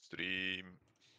Stream.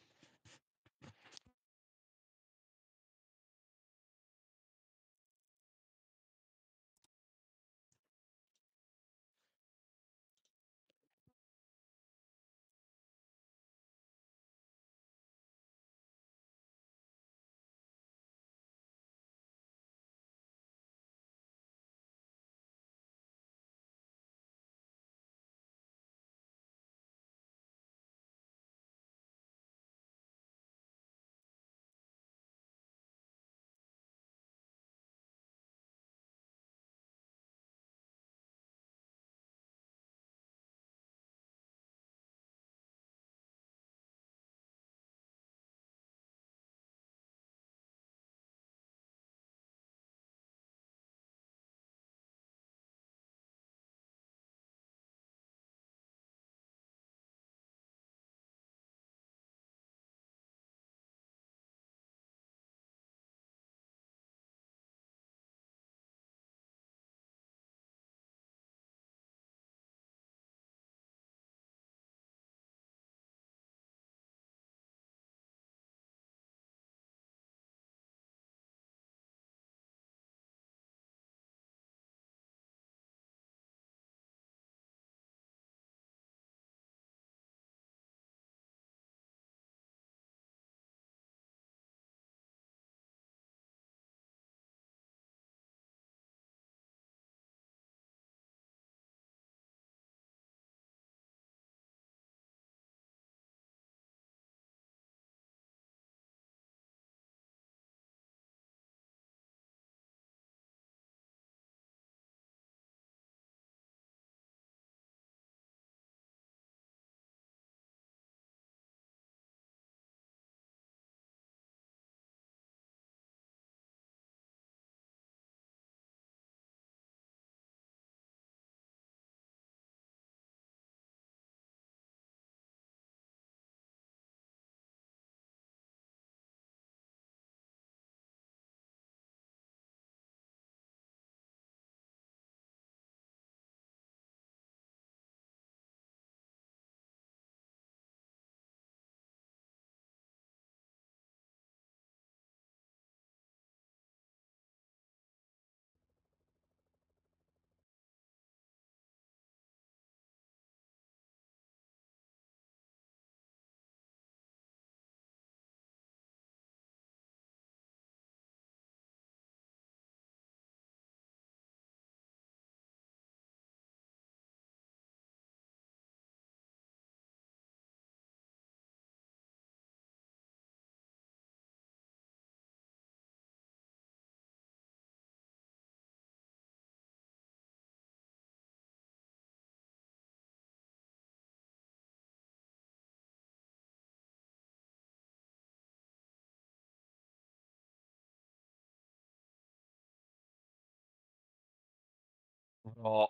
Oh,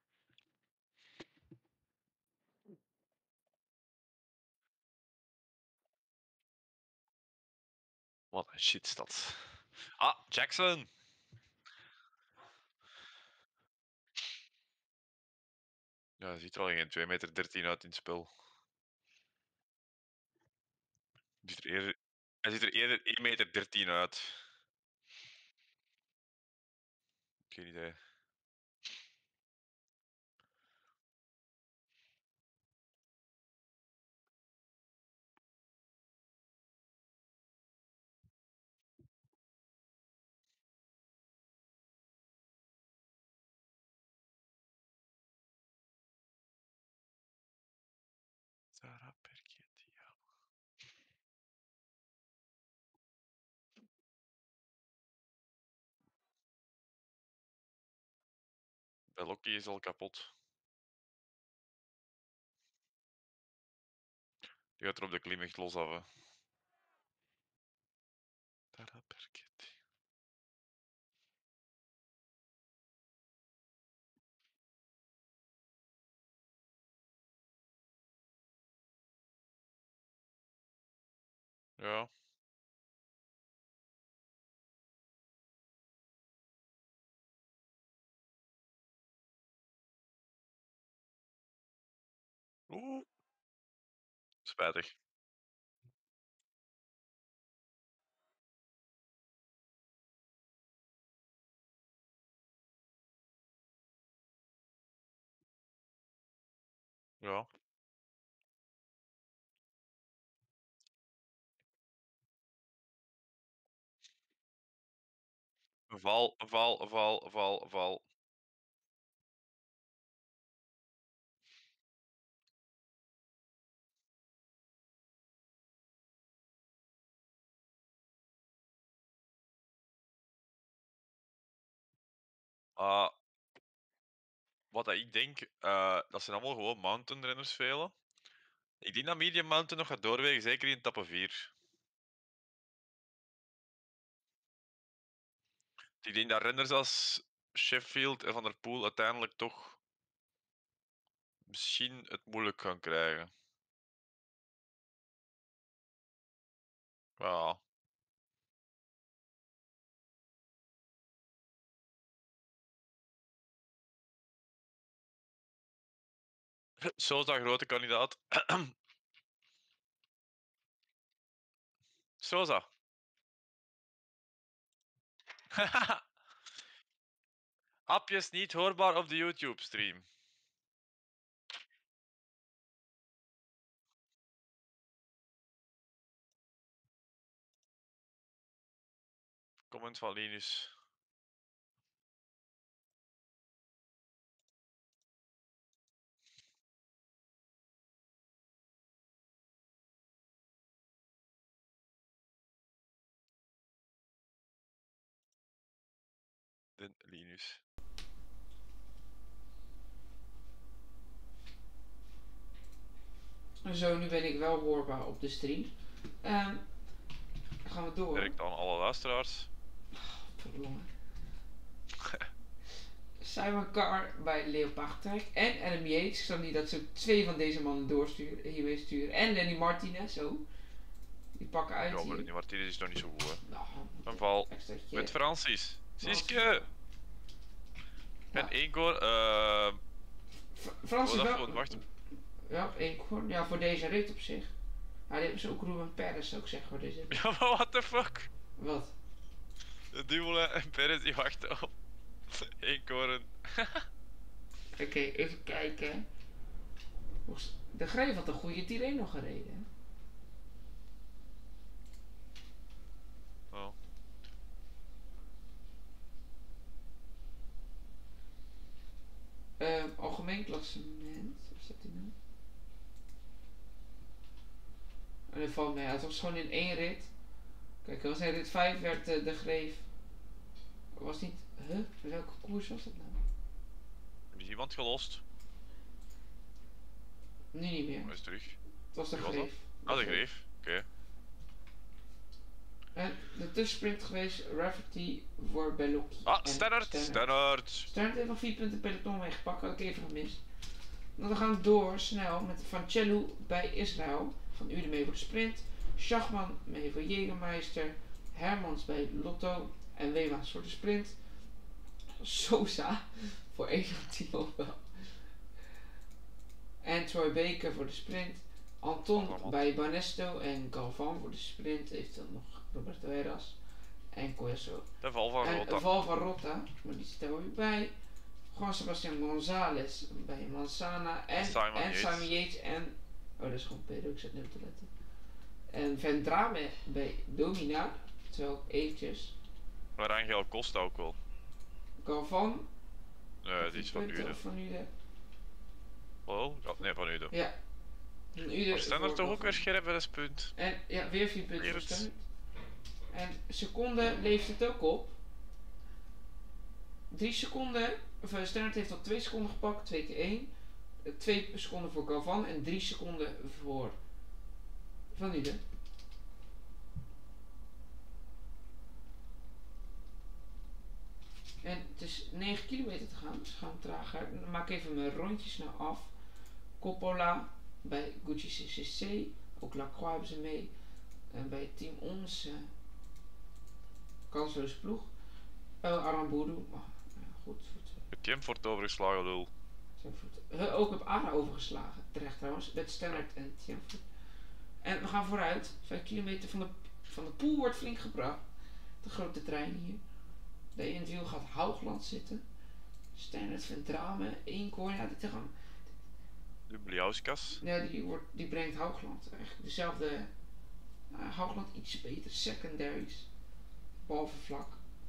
wat een shitstad. Ah, Jackson! Ja, hij ziet er al geen 2,13 meter uit in het spel. Hij ziet er eerder 1,13 meter uit. Geen idee. Sarà perché ti amo. De Loki is al kapot. Die gaat er op de klim echt los af. Hè. Sarà perché ti... Ja. Oeh. Spijtig. Ja. Val, val, val, val, val. Ah, wat dat ik denk, dat zijn allemaal gewoon mountain renners velen. Ik denk dat Medium Mountain nog gaat doorwegen, zeker in etappe 4. Ik denk dat renners als Sheffield en Van der Poel uiteindelijk toch misschien het moeilijk gaan krijgen. Ja. Sosa, grote kandidaat. Sosa. Apjes niet hoorbaar op de YouTube-stream. Comment van Linus. De Linus. Zo, nu ben ik wel hoorbaar op de stream. Dan gaan we door. Direct aan alle luisteraars. Verlongen. Simon Carr bij Leopard Trek en Adam Yates. Ik zag niet dat ze 2 van deze mannen hiermee sturen. En Lenny Martinez, zo. Die pakken uit Ja, maar hier. Lenny Martinez is nog niet zo goed, hè. Nou, Een val. extraatje. Met Francis. Siske! Ja. En Igor. Frans is wel... Gewoon, wacht. Ja, Eekhoorn. Ja, voor deze rit op zich. Ja, die hebben ze ook Ruben Perez, zou ik zeggen, voor deze rit. Ja, maar what the fuck? Wat? De Dumoulin en Perez die wachten op Eekhoorn. Oké, even kijken. De Greef had een goede Tirreno gereden. Oh. Algemeen klassement. Waar staat die nou? En dat valt mee. Het was gewoon in 1 rit. Kijk, als hij rit 5 werd de Greef. Was niet. Welke koers was dat nou? Is iemand gelost? Nu niet meer. Hij is terug. Het was de Wie was Greef. Ah, de Greef. Oké. En de tussensprint geweest, Rafferty voor Bellocchi. Ah, Stannard! Stannard! Stannard heeft nog 4 punten peloton meegepakt, had ik even gemist. Dan gaan we door snel met Vancello bij Israël. Van Ude mee voor de sprint. Schachman mee voor Jägermeister. Hermans bij Lotto. En Weemans voor de sprint. Sosa voor Eventueel wel. En Troy Baker voor de sprint. Anton bij Banesto en Galvan voor de sprint. Heeft dan nog Roberto Heras. En Coeso. De val van En Rota. Val van Rotta, maar die zit er weer bij. Juan Sebastian González bij Manzana. En Simon Yates. En... Oh, dat is gewoon Pedro, ik zet nu op te letten. En Vendrame bij Dominar. Terwijl eventjes. Maar Angel Costa ook wel. Galvan. Nee, die is van Ude. Van Ude. Oh, nee, van Ude. Ja. Maar Stannard toch ook weer scherp bij dat punt. En ja, weer 4 punten voor Stannard. En seconde leeft het ook op. 3 seconden. Of Stannard heeft al 2 seconden gepakt, 2 keer 1. 2 seconden voor Galvan en 3 seconden voor Van Uden. En het is 9 kilometer te gaan, dus we gaan trager. Dan maak ik even mijn rondjes nou af. Coppola bij Gucci CCC. Ook Lacroix hebben ze mee. En bij Team Ons. Kansloos ploeg. Aramburu. Oh, ja, goed. Etienne wordt overgeslagen, lul. Ook heb Ara overgeslagen. Terecht trouwens. Met Stannard en Tienvoet. En we gaan vooruit. 5 kilometer van de poel wordt flink gebracht. De grote trein hier. De in het wiel gaat Hoogland zitten. Sternert Vendrame, Eenkhoorn. Ja, dit gaan. Dubliauskas. Ja, die brengt Hoogland. Eigenlijk dezelfde. Hoogland iets beter. Secondaries. Behalve vlak.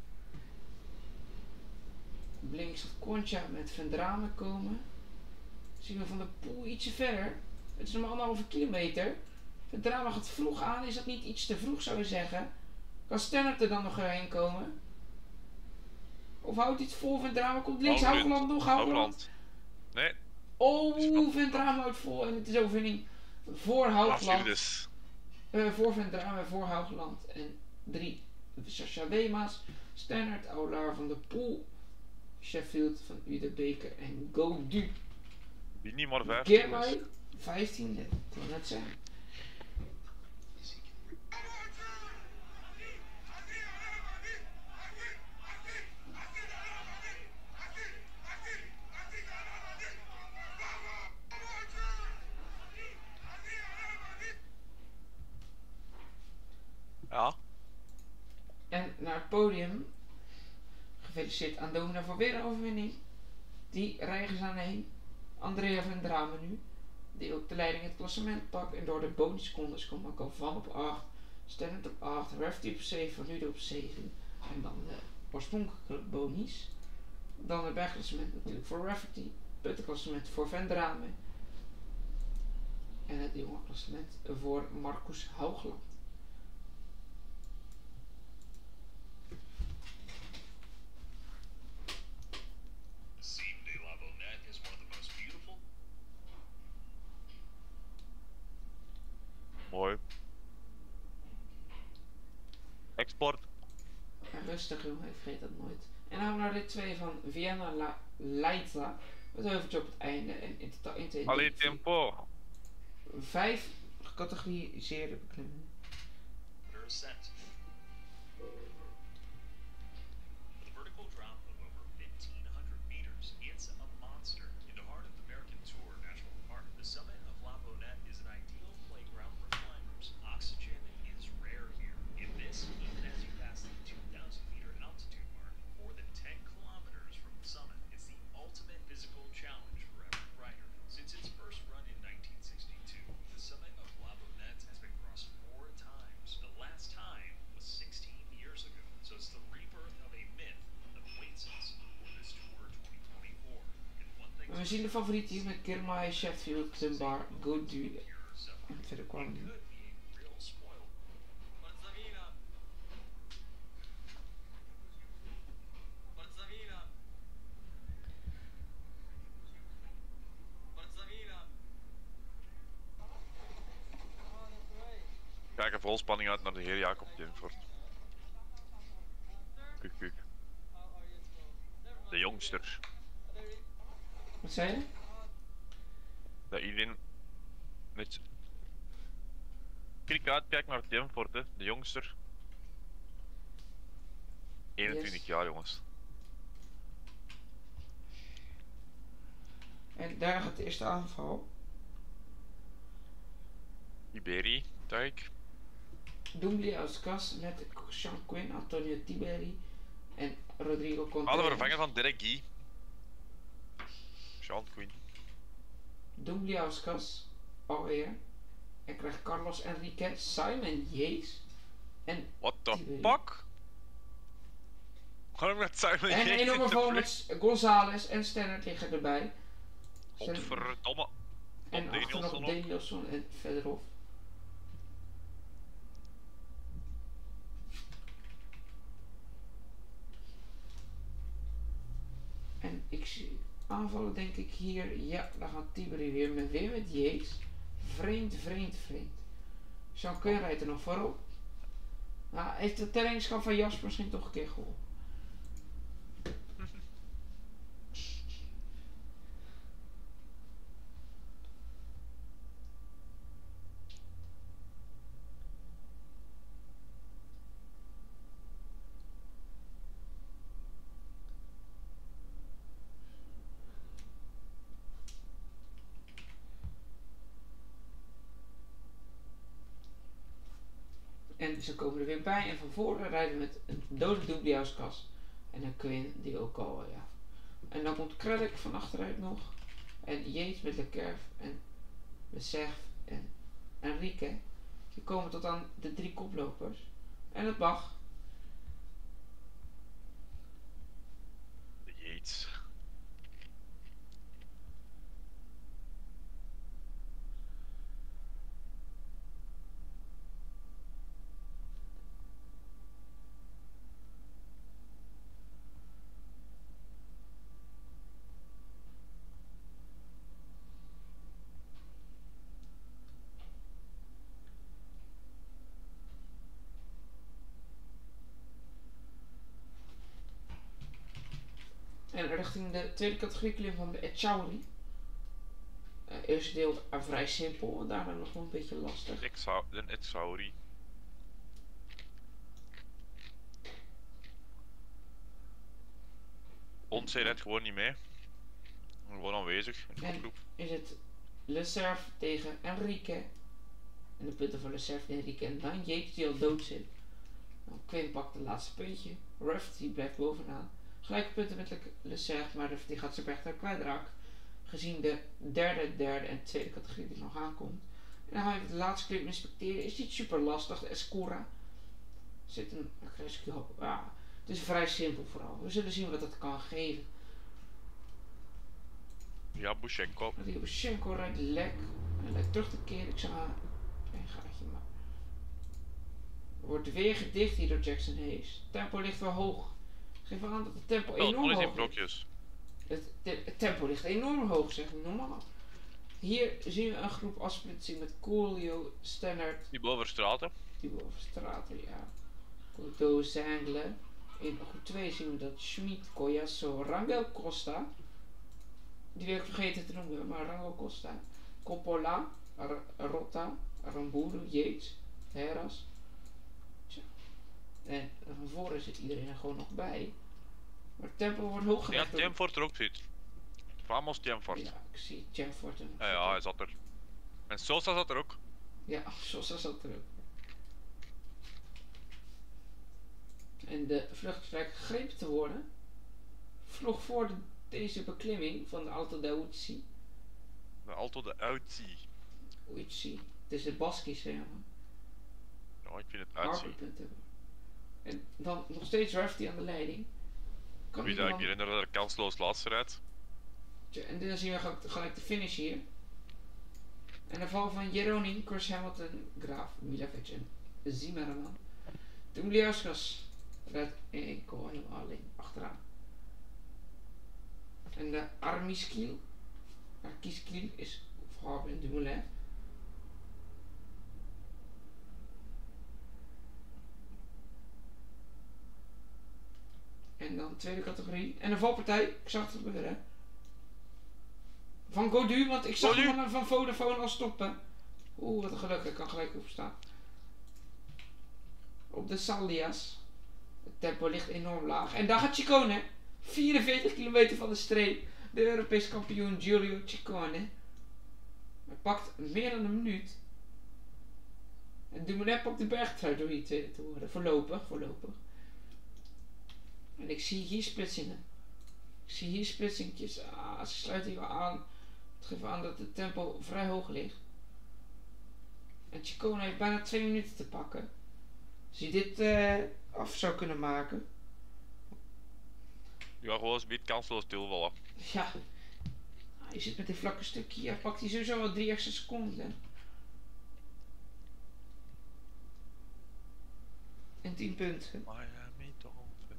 Links gaat Concha met Vendrame komen. Zien we van de poel ietsje verder. Het is nog 1,5 kilometer. Vendrame gaat vroeg aan. Is dat niet iets te vroeg, zou je zeggen? Kan Stennert er dan nog heen komen? Of houdt hij het vol? Vendrame komt links. Hoogland nog. Hoogland. Nee. Oh, Vendrame houdt vol. En het is overwinning voor Hoogland. Dus. Voor Vendrame, voor Hoogland. En 3. Sascha Weema's. Stennert, Aulaar van de Poel. Sheffield van Udebeker en Godu. Wie niet maar 15 Girmay 15, dat kan net zijn. Ja. En naar het podium. Gefeliciteerd aan Domina voor weer een overwinning. Die rijgen ze aan heen. Andrea Vendrame nu. Die ook de leiding in het klassement pakt. En door de bonussecondes komt Marco van op 8. Stennert op 8. Rafferty op 7. Nude op 7. En dan de oorspronkelijke bonies. Dan het bergklassement natuurlijk voor Rafferty. Puttenklassement voor Vendrame. En het jonge klassement voor Marcus Hoogland. Mooi. Export. Rustig jongen, ik vergeet dat nooit. En dan gaan we naar dit 2 van Vienna Leitza. Met heuveltje op het einde. En in totaal 1, 2, 3, Allee, tempo. 5 gecategoriseerde beklimmingen. We zien de favorieten hier met Girmay, Sheffield, Dunbar, Godu. En verder kwam niet. Kijk er vol spanning uit naar de heer Jacob Jenfort. Kuk, kuk. De jongster. Wat zei je? Dat iedereen met krik uitkijkt naar Jenfort, hè. De jongster. 21 Yes. jaar, jongens. En daar gaat de eerste aanval. Iberi, dacht ik. Dumbly als kas met Sean Quinn, Antonio Tiberi en Rodrigo Contreras. Hadden we vervangen van Derek Guy. Sean Quinn. Dumbly als kas, alweer. En krijgt Carlos Enriquez, Simon Yates en What the Tiberi. fuck? Waarom met Simon En een Yates enorme in de val vlucht? met González en Stennert liggen erbij. Godverdomme. En Tom achter nog Danielson ook. Danielson en verderop. En ik zie aanvallen denk ik hier. Ja, dan gaat Tiberi weer met Yates. Vreemd. Sean Quinn rijdt er nog voorop. Nou, heeft de trainingskamp van Jasper misschien toch een keer geholpen. En ze komen er weer bij en van voren rijden met een dode Doubliauskas en een Quinn die ook al, ja. En dan komt Craddock van achteruit nog. En Yates met Leclerc en Besef en Enrique. Die komen tot aan de 3 koplopers. En het mag. De Yates. En richting de tweede categorie klim van de Echauri. Eerste deel vrij simpel, daarna nog wel een beetje lastig. De Etsauri. Onze redt gewoon niet mee. Gewoon aanwezig in de En kopgroep. is het Le Cerf tegen Enrique. En de punten voor Le Cerf en Enrique. En dan Yates die al dood zit. Nou, Quinn pakt het laatste puntje. Rafferty blijft bovenaan. Gelijke punten met Le Cerf, maar Rafferty gaat zijn weg kwijtraken. Gezien de derde en tweede categorie die nog aankomt. En dan ga je de laatste clip inspecteren. Is niet super lastig. De Escura. Zit een rescue. Ja, het is vrij simpel vooral. We zullen zien wat het kan geven. Ja, Bushenko. Die Bushenko rijdt lek. Hij lijkt terug te keren. Ik zag een gaatje, maar wordt weer gedicht hier door Jackson Hayes. Het tempo ligt wel hoog. Geef aan dat het tempo enorm Alles in hoog is. blokjes. Het tempo ligt enorm hoog, zeg ik normaal. Hier zien we een groep afsplitsing met Coolio, Stannard, Die boven straten. die boven straten, ja. Couto, Zangler. In groep 2 zien we dat Schmid, Collasso, Rangel Costa. Die wil ik vergeten te noemen, maar Rangel Costa. Coppola, Rota, Ramburu, Yates, Heras. Tja. En van voren zit iedereen er gewoon nog bij. Maar het tempo wordt hoog Ja, gelegd. door- Jamfort er ook zit. Vamos Jamfort. Ja, ik zie Jamfort. Ja, hij zat er. En Sosa zat er ook. Ja, Sosa zat er ook. En de vlucht lijkt gegrepen te worden. Vlog voor deze beklimming van de Alto da Uzi. De Alto de Uitzie. Uzi. Het is de Baskisch, hè, man. Ja, ik vind het uitzie. Harperpunten. En dan nog steeds Rafferty aan de leiding. Kan Wie die zou ik man- herinneren dat er kansloos laatste rijdt? Tja, en dan zien we gelijk de finish hier. En de val van Jeroen, Chris Hamilton, Graaf, Milovic en Zimmerman. Doubliauskas rijdt enkel helemaal alleen achteraan. En de Arkiskiel is Fabian Dumoulin. En dan tweede categorie. En een valpartij. Ik zag het gebeuren. Van Godu, want ik zag Godu. hem van Vodafone al stoppen. Oeh, wat een geluk. Ik kan gelijk opstaan. Op de Saldias. Het tempo ligt enorm laag. En daar gaat Ciccone. 44 kilometer van de streep. De Europees kampioen Giulio Ciccone. Hij pakt meer dan een minuut. En Dumoulin pakt de bergtrui door hier tweede te worden. Voorlopig. En ik zie hier splitsingen. Ik zie hier splitsingjes. Ze sluiten hier wel aan. Het geeft aan dat het tempo vrij hoog ligt. En Ciccone heeft bijna 2 minuten te pakken. Als hij dit af zou kunnen maken. Ja, gewoon een beetje kansloos stilvallen. Ja. Je zit met dit vlakke stukje. Hier pakt hij sowieso wel 3 extra seconden. En 10 punten. Miami Dolphin.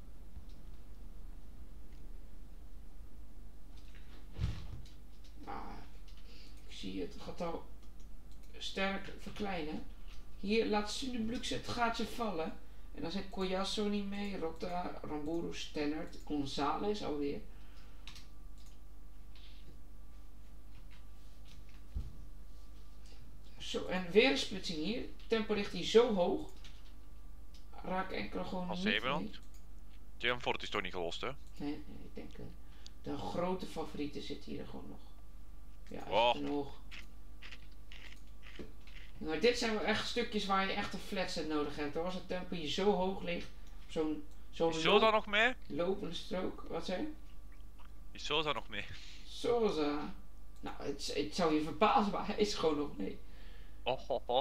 Ik zie het getal sterk verkleinen. Hier laat Sunneblux het gaatje vallen. En dan zit Collasso niet mee. Rota, Ramburu, Stannard, González alweer. Zo, en weer een splitsing hier. Tempo ligt hier zo hoog. Raak enkele gewoon Als niet 7 mee. Jamfort is toch niet gelost, hè? Nee, ik denk de grote favorieten zitten hier gewoon nog. Ja, Oh. zitten nog. Maar dit zijn wel echt stukjes waar je echt een flatset nodig hebt hoor. Als het tempo hier zo hoog ligt. Zo'n Is Sosa nog mee? lopende strook. Wat zei je? Is Sosa nog mee? Sosa. Nou, het zou je verbazen, maar hij is gewoon nog mee. Oh.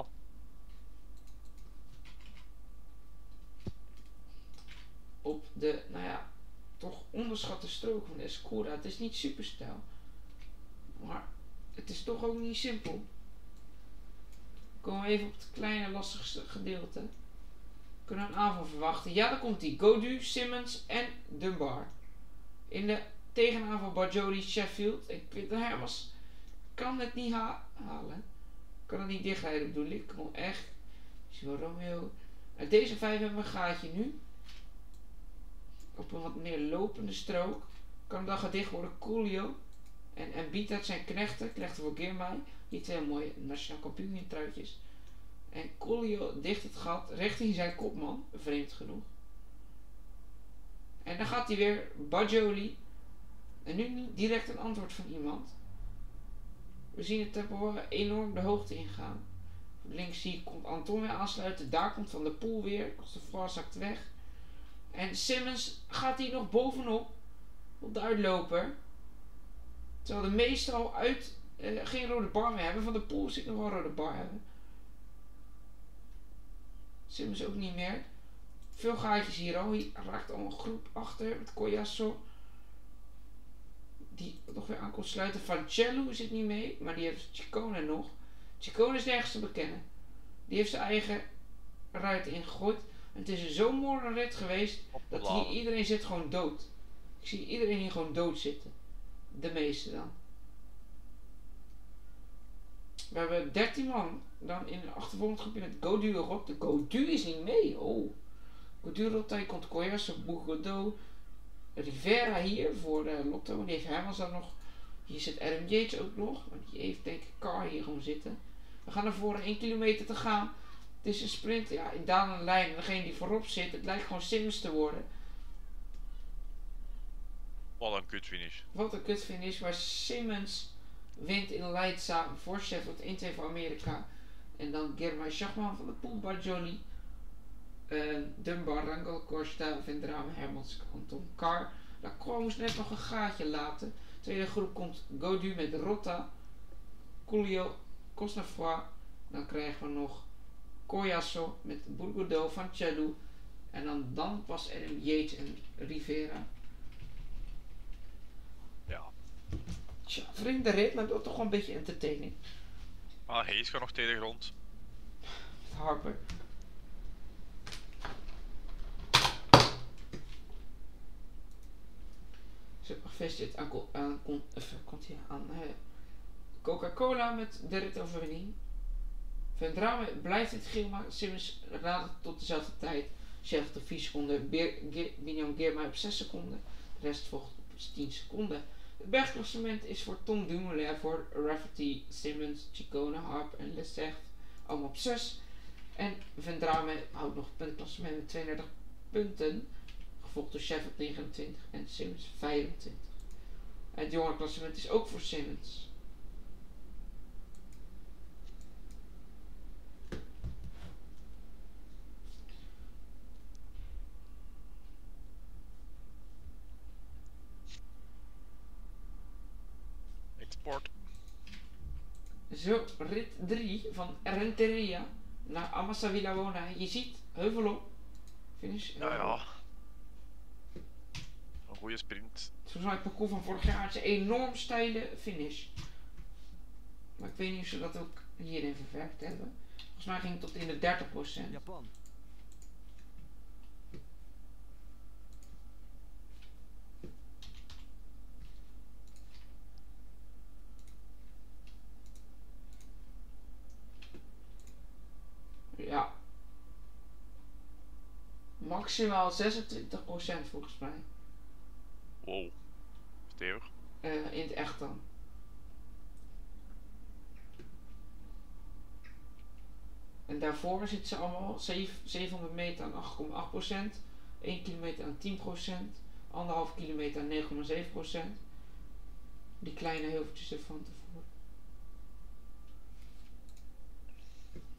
Op de, nou ja, toch onderschatte strook van de Escura. Het is niet super stijl. Maar het is toch ook niet simpel. Komen we even op het kleine lastigste gedeelte. Kunnen we een aanval verwachten? Ja, daar komt hij. Godu, Simmons en Dunbar. In de tegenaanval Bajoli, Sheffield. Ik weet dat Hermans kan het niet halen. Kan het niet dichtrijden bedoel ik. Kom echt. Zo Romeo. Uit deze 5 hebben we een gaatje nu. Op een wat meer lopende strook. Kan dan gedicht worden. Coolio. En biedt uit zijn knechten voor Girmay. Die twee mooie nationaal kampioen truitjes. En Coolio dicht het gat richting zijn kopman. Vreemd genoeg. En dan gaat hij weer. Bajoli. En nu niet direct een antwoord van iemand. We zien het tempo enorm de hoogte ingaan. Links zie ik komt Anton weer aansluiten. Daar komt Van der Poel weer. Costefroid zakt weg. En Simmons gaat hier nog bovenop. Op de uitloper. Terwijl de meesten al geen rode bar meer hebben. Van der Poel zit nog wel een rode bar hebben. Simmons ook niet meer. Veel gaatjes hier al. Hier raakt al een groep achter met Coyasso. Die nog weer aan kon sluiten. Vancello zit niet mee. Maar die heeft Ciccone nog. Ciccone is nergens te bekennen. Die heeft zijn eigen ruit ingegooid. En het is zo'n mooie rit geweest. Dat hier iedereen zit gewoon dood. Ik zie iedereen hier gewoon dood zitten. De meeste dan. We hebben 13 man. Dan in een achtervolgend groepje met Godu erop. De Godu is niet mee. Oh. Godu erop. Hij komt Coyasso, Bourgodeau. Rivera hier voor de Lotto. Die heeft Hermans dan nog. Hier zit Adam Yates ook nog. Maar die heeft denk ik Car hier gewoon zitten. We gaan ervoor 1 kilometer te gaan. Het is een sprint. Ja, in dalende lijn. En degene die voorop zit. Het lijkt gewoon Simmons te worden. Wat een kutfinish. Wat een kutfinish. Waar Simmons wint in Leidza voor Sheffield 1-2 voor Amerika. En dan Girmay Schachman van de Poel, Bajoli. Dunbar, Rangel, Costa, Vendrame, Hermans, Anton, Car. Lacroix moest net nog een gaatje laten. Tweede groep komt Godu met Rotta, Coolio, Cosnefroid. Dan krijgen we nog Coyasso met Bourgodeau, Vancello. En dan pas Adam Yates en Rivera. Ja. Tja, vreemde rit, maar toch wel een beetje entertaining. Hayes gaat nog tegen de grond. Harper. Gefeliciteerd aan Coca-Cola met de ritoverwinning. Vendrame blijft het geel, maar Simmons raadt tot dezelfde tijd. Sheffield op 4 seconden, Biniam Girmay op 6 seconden. De rest volgt op 10 seconden. Het bergklassement is voor Tom Dumoulin, voor Rafferty, Simmons, Ciccone, Harp en Lessecht allemaal op 6. En Vendrame houdt nog het puntklassement met 32 punten. Gevolgd door Sheffield 29 en Simmons 25. Het jongerenklassement is ook voor Simmons. Export. Zo, rit 3 van Renteria naar Amasa Villabona. Je ziet, heuvel op. Finish. Ja. Een goede sprint. Volgens mij het parcours van vorig jaar. Het is een enorm steile finish. Maar ik weet niet of ze dat ook hierin verwerkt hebben. Volgens mij ging het tot in de 30%. Japan. Ja. Maximaal 26% volgens mij. Wow. Stevig. In het echt dan. En daarvoor zitten ze allemaal 700 meter aan 8,8%, 1 kilometer aan 10%, 1,5 kilometer aan 9,7%. Die kleine heuveltjes ervan tevoren.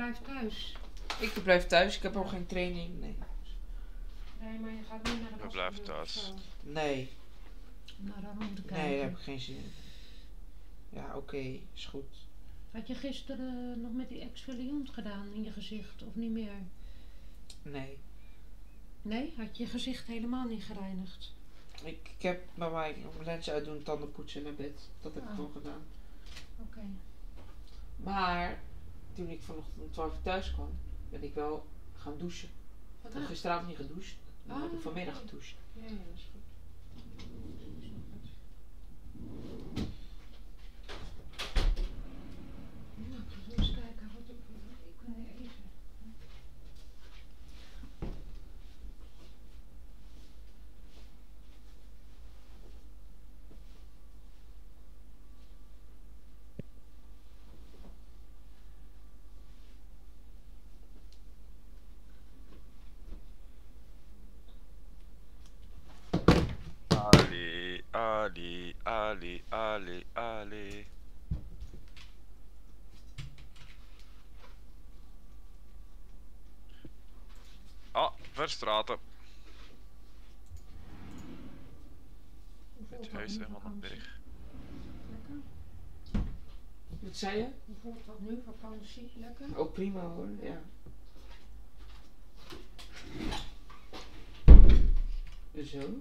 blijft thuis. Ik blijf thuis, ik heb ook geen training. Nee. Nee, maar je gaat niet naar de We bos. blijven thuis. Nee. Nou, dan om te kijken. Nee, daar heb ik geen zin in. Ja, oké, is goed. Had je gisteren nog met die exfoliant gedaan in je gezicht of niet meer? Nee. Nee? Had je gezicht helemaal niet gereinigd? Ik heb bij mij mijn lens uitdoen, tanden poetsen naar bed. Dat heb ik Oh. gewoon gedaan. Oké. Maar toen ik vanochtend om 12 uur thuis kwam, ben ik wel gaan douchen. Ik heb gisteravond niet gedoucht, maar heb ik vanmiddag gedoucht. Ja, dat is goed. Nou, ik ga eens kijken wat ik kan eten. Ali, Ali, Ali, Ali, Ali. Ah, Verstraten. Hoe voelt Het dat huis nu, helemaal op de vakantie? berg. Lekker? Wat zei je? Hoe voelt dat nu, vakantie? Lekker? Ook prima hoor, ja. Zo.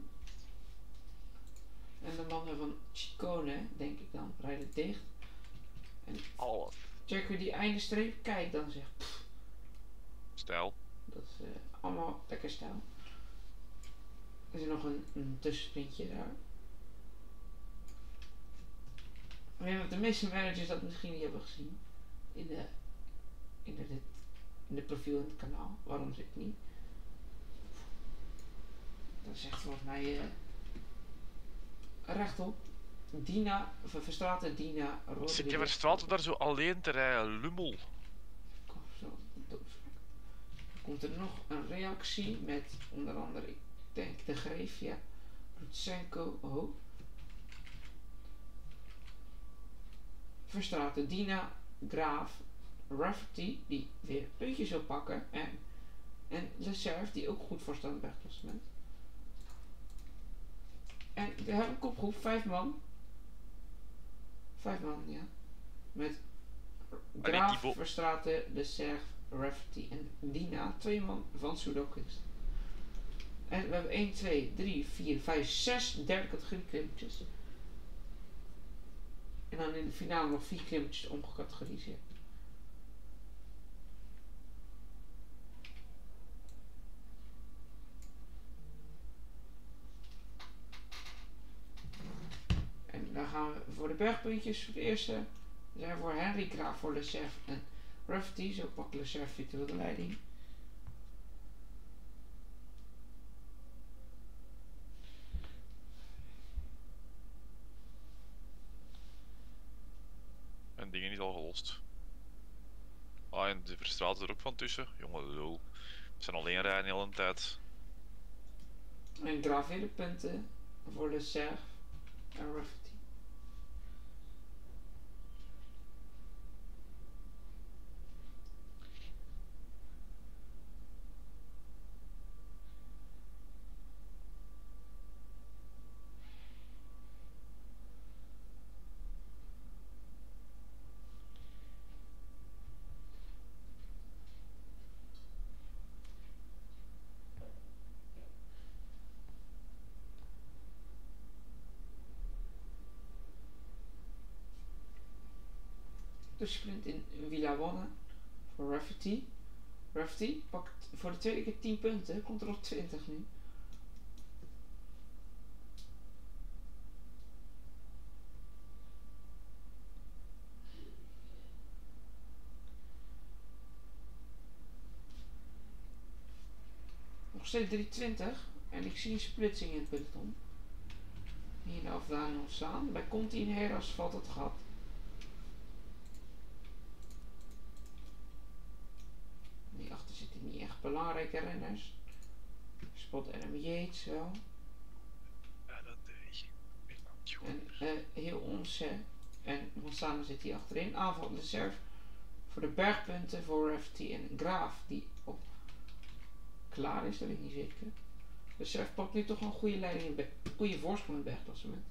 En de mannen van Chicone, denk ik dan, rijden dicht. En Alles. checken we die eindestreep, kijk dan zeg. Stijl. Dat is allemaal lekker stijl. Er is nog een tussensprintje daar. Ik denk dat de meeste managers dat misschien niet hebben gezien. In de profiel in het kanaal. Waarom zit ik niet? Dat is echt volgens mij rechtop. Dina, Verstraeten, Dina, Rodriguez. Zit je Verstraten daar zo alleen te rijden? Lummel. Zo, doodsvlek. Dan komt er nog een reactie met onder andere, ik denk de Greef, ja. Lutsenko, oh. Verstraeten, Dina, Graaf, Rafferty, die weer puntjes wil pakken. En Leserve, die ook goed voor staat bij het klassement. En we hebben een kopgroep, 5 man. 5 man, ja. Met Graaf, Thibaut. Verstraeten, Leserve, Rafferty en Dina. 2 man van Sudokus. En we hebben 1, 2, 3, 4, 5, 6 derde categorie klimmetjes. En dan in de finale nog 4 klimmetjes omgecategoriseerd. En dan gaan we voor de bergpuntjes. Voor de eerste zijn we voor Henry Graaf, voor Leserve en Rafferty. Zo pakt Leserve virtueel de leiding. En dingen niet al gelost. Ah, en de Verstraten er ook van tussen. Jongen, lul. We zijn alleen rijden de hele tijd. En Graaf weer de punten voor Leserve en Rafferty. De sprint in Villabona voor Rafferty. Rafferty pakt voor de tweede keer 10 punten. Komt er op 20 nu. Nog steeds 320. En ik zie een splitsing in het peloton. Hier de afdaling ontstaan. Bij Conti en Heras valt het gat. Hierachter zitten niet echt belangrijke renners. Spot Adam Yates wel. Ja, dat deed En heel onze en Monsanto zit hier achterin. Aanval de Reserve Voor de bergpunten voor Rafferty en Graaf, die op klaar is, dat weet ik niet zeker. De Surf pakt nu toch wel een goede leiding in goede voorsprong in het bergklassement.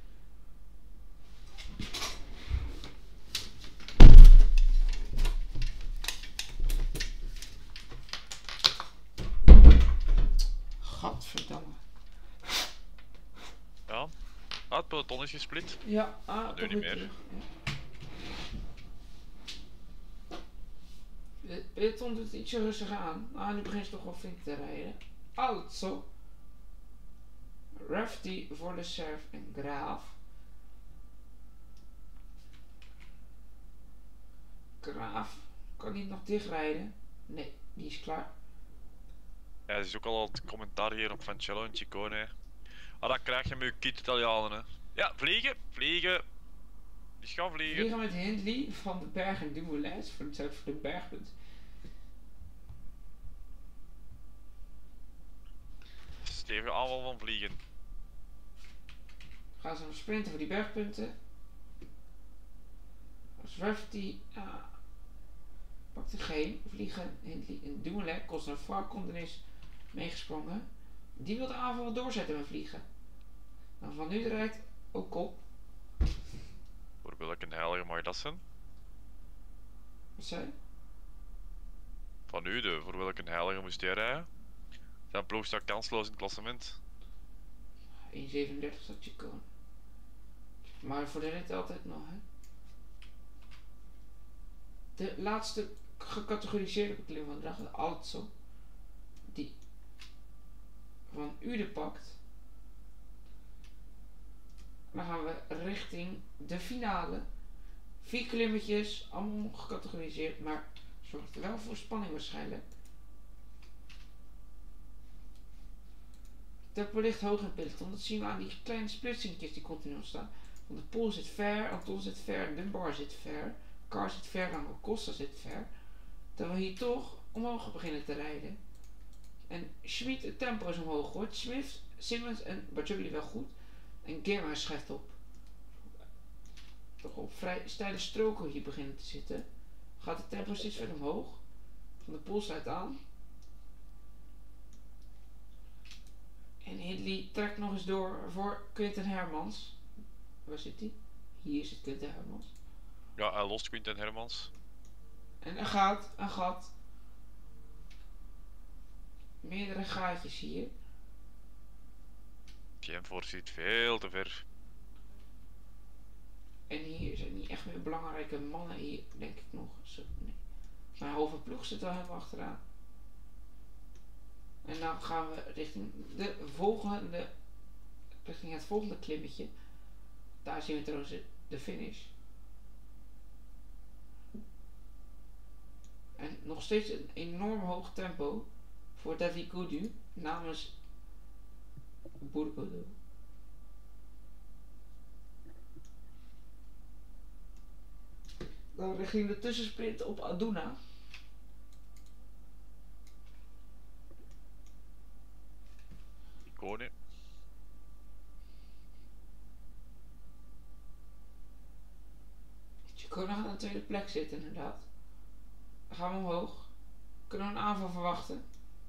Gadverdamme. Ja. Ah, het peloton is gesplit. Ja, nu toch niet weer meer. terug. Ja. Het peloton doet het ietsje rustiger aan. Nu begint ze toch wel flink te rijden. Also. Rafferty voor de Surf en Graaf. Graaf kan niet nog dichtrijden. Nee, die is klaar. Ja, er is ook al het commentaar hier op Vancello en Ciccone. Ah, dat krijg je met je kit Italianen, hè. Ja, vliegen, vliegen. Die gaan vliegen. Vliegen met Hindley van de Berg en Dumoulin voor de bergpunt. Stevige aanval van vliegen. Gaan ze nog sprinten voor die bergpunten. Als Rafferty pakt er geen. Vliegen Hindley en Dumoulin. Cosnefroid komt er eens meegesprongen. Die wil de aanval doorzetten met vliegen. Dan van nu rijdt ook op. Voor welke heilige mag dat zijn? Wat zei je? Van nu, voor welke heilige moest jij rijden? Zijn ploeg staat kansloos in het klassement. 1,37 staat Ciccone. Maar voor de rit altijd nog, hè. De laatste gecategoriseerde beklim van de dag, Also, die van Ude pakt. Dan gaan we richting de finale. 4 klimmetjes, allemaal gecategoriseerd, maar zorgt er wel voor spanning waarschijnlijk. Tempo ligt hoog in het peloton, dat zien we aan die kleine splitsingjes die continu ontstaan. Van de Poel zit ver, Anton zit ver, Dunbar zit ver, Carr zit ver, Rangel Costa zit ver. Terwijl we hier toch omhoog beginnen te rijden. En Schmid, het tempo is omhoog gegooid. Smith, Simmons en Bajoli wel goed. En Germa schuift op. Toch op vrij steile stroken hier beginnen te zitten. Gaat het tempo steeds verder omhoog. Van de Poel sluit aan. En Hindley trekt nog eens door voor Quinten Hermans. Waar zit hij? Hier zit Quinten Hermans. Ja, hij lost Quinten Hermans. En een gat. Meerdere gaatjes hier. Tienvoort zit veel te ver. En hier zijn niet echt meer belangrijke mannen hier, denk ik nog. Zo, nee. Mijn halve ploeg zit wel helemaal achteraan. En dan gaan we richting het volgende klimmetje. Daar zien we trouwens de finish. En nog steeds een enorm hoog tempo voor David Gaudu namens Bourgogne. Dan richting de tussensprint op Aduna. Ciccone. Ciccone gaat aan de tweede plek zitten inderdaad. Dan gaan we omhoog. Kunnen we een aanval verwachten.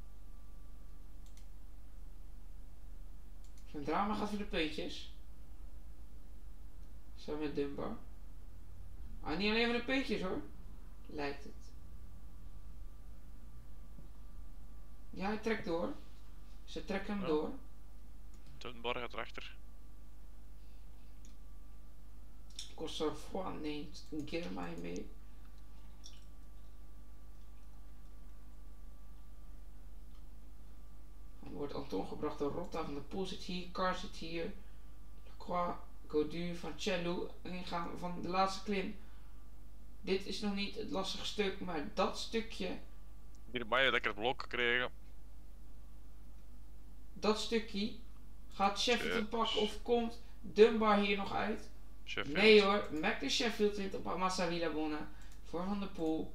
Zijn drama gaat voor de puntjes. Zo met Dunbar. Maar niet alleen voor de puntjes hoor. Lijkt het. Ja, hij trekt door. Ze trekken hem door. Dunbar gaat erachter. Cosnefroid neemt Germa mee. Dan wordt Anton gebracht door Rotta van de Poel zit hier, Carr zit hier, Lacroix, Gaudu, Vancello en gaan we van de laatste klim. Dit is nog niet het lastige stuk, maar dat stukje, Hierbij lekker het blok gekregen. dat stukje gaat Sheffield Yes. een pakken of komt Dunbar hier nog uit? Sheffield. Nee hoor, Mac de Sheffield wint op Amassa Villabona voor Van der Poel.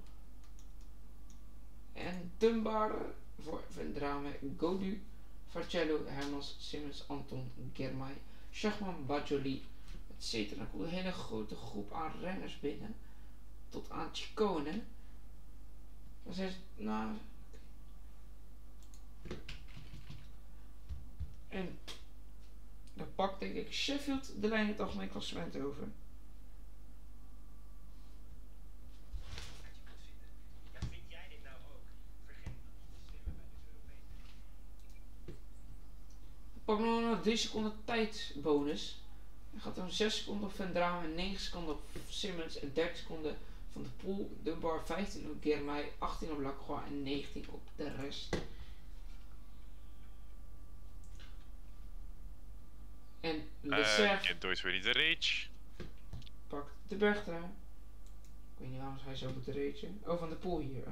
En Dunbar voor Vendrame, Gaudu, Vancello, Hermans, Simmons, Anton, Germay, Schachman, Bajoli, etc. Dan komt een hele grote groep aan renners binnen. tot aan Ciccone. Dan zijn ze, nou... En dan pakt denk ik Sheffield de lijn in het algemeen klassement over. Pak nog een 3 seconden tijdsbonus. Dan gaat er 6 seconden op Van Drame, 9 seconden op Simmons en 30 seconden van de Poel, Dunbar, 15 op Germay, 18 op Lacroix en 19 op de rest. En Lecerf Kento is weer in de rage. pakt de bergtrui. Ik weet niet waarom hij zo moet ragen. Oh, van de Poel hier.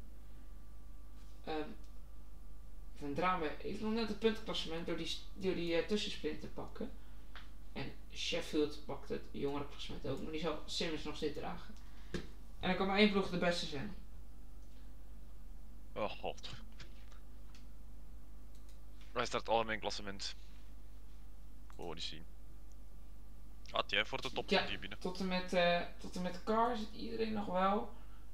Van Drame heeft nog net het puntenklassement door die tussensprint te pakken. En Sheffield pakt het jongere klassement ook, maar die zal Simmons nog steeds dragen. En dan kan maar één ploeg de beste zijn. Oh god. Waar staat het algemeen klassement? Oh, die zien. Had jij voor de top Ja, die binnen? tot en met Car zit iedereen nog wel.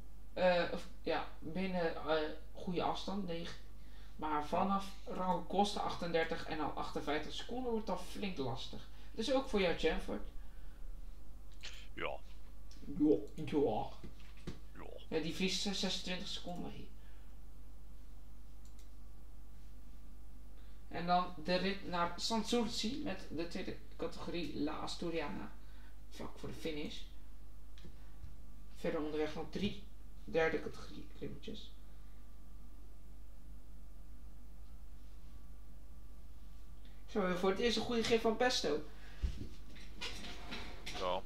Binnen goede afstand. 9. Maar vanaf Raul Costa 38 en al 58 seconden wordt dat flink lastig. Dus ook voor jou, Chamford. Ja. Ja. Ja. Die verliest 26 seconden hier. En dan de rit naar Santurci met de tweede categorie La Asturiana. Vlak voor de finish. Verder onderweg nog 3 derde categorie klimmetjes. Zo, we hebben voor het eerst een goede gif van pesto. Ja.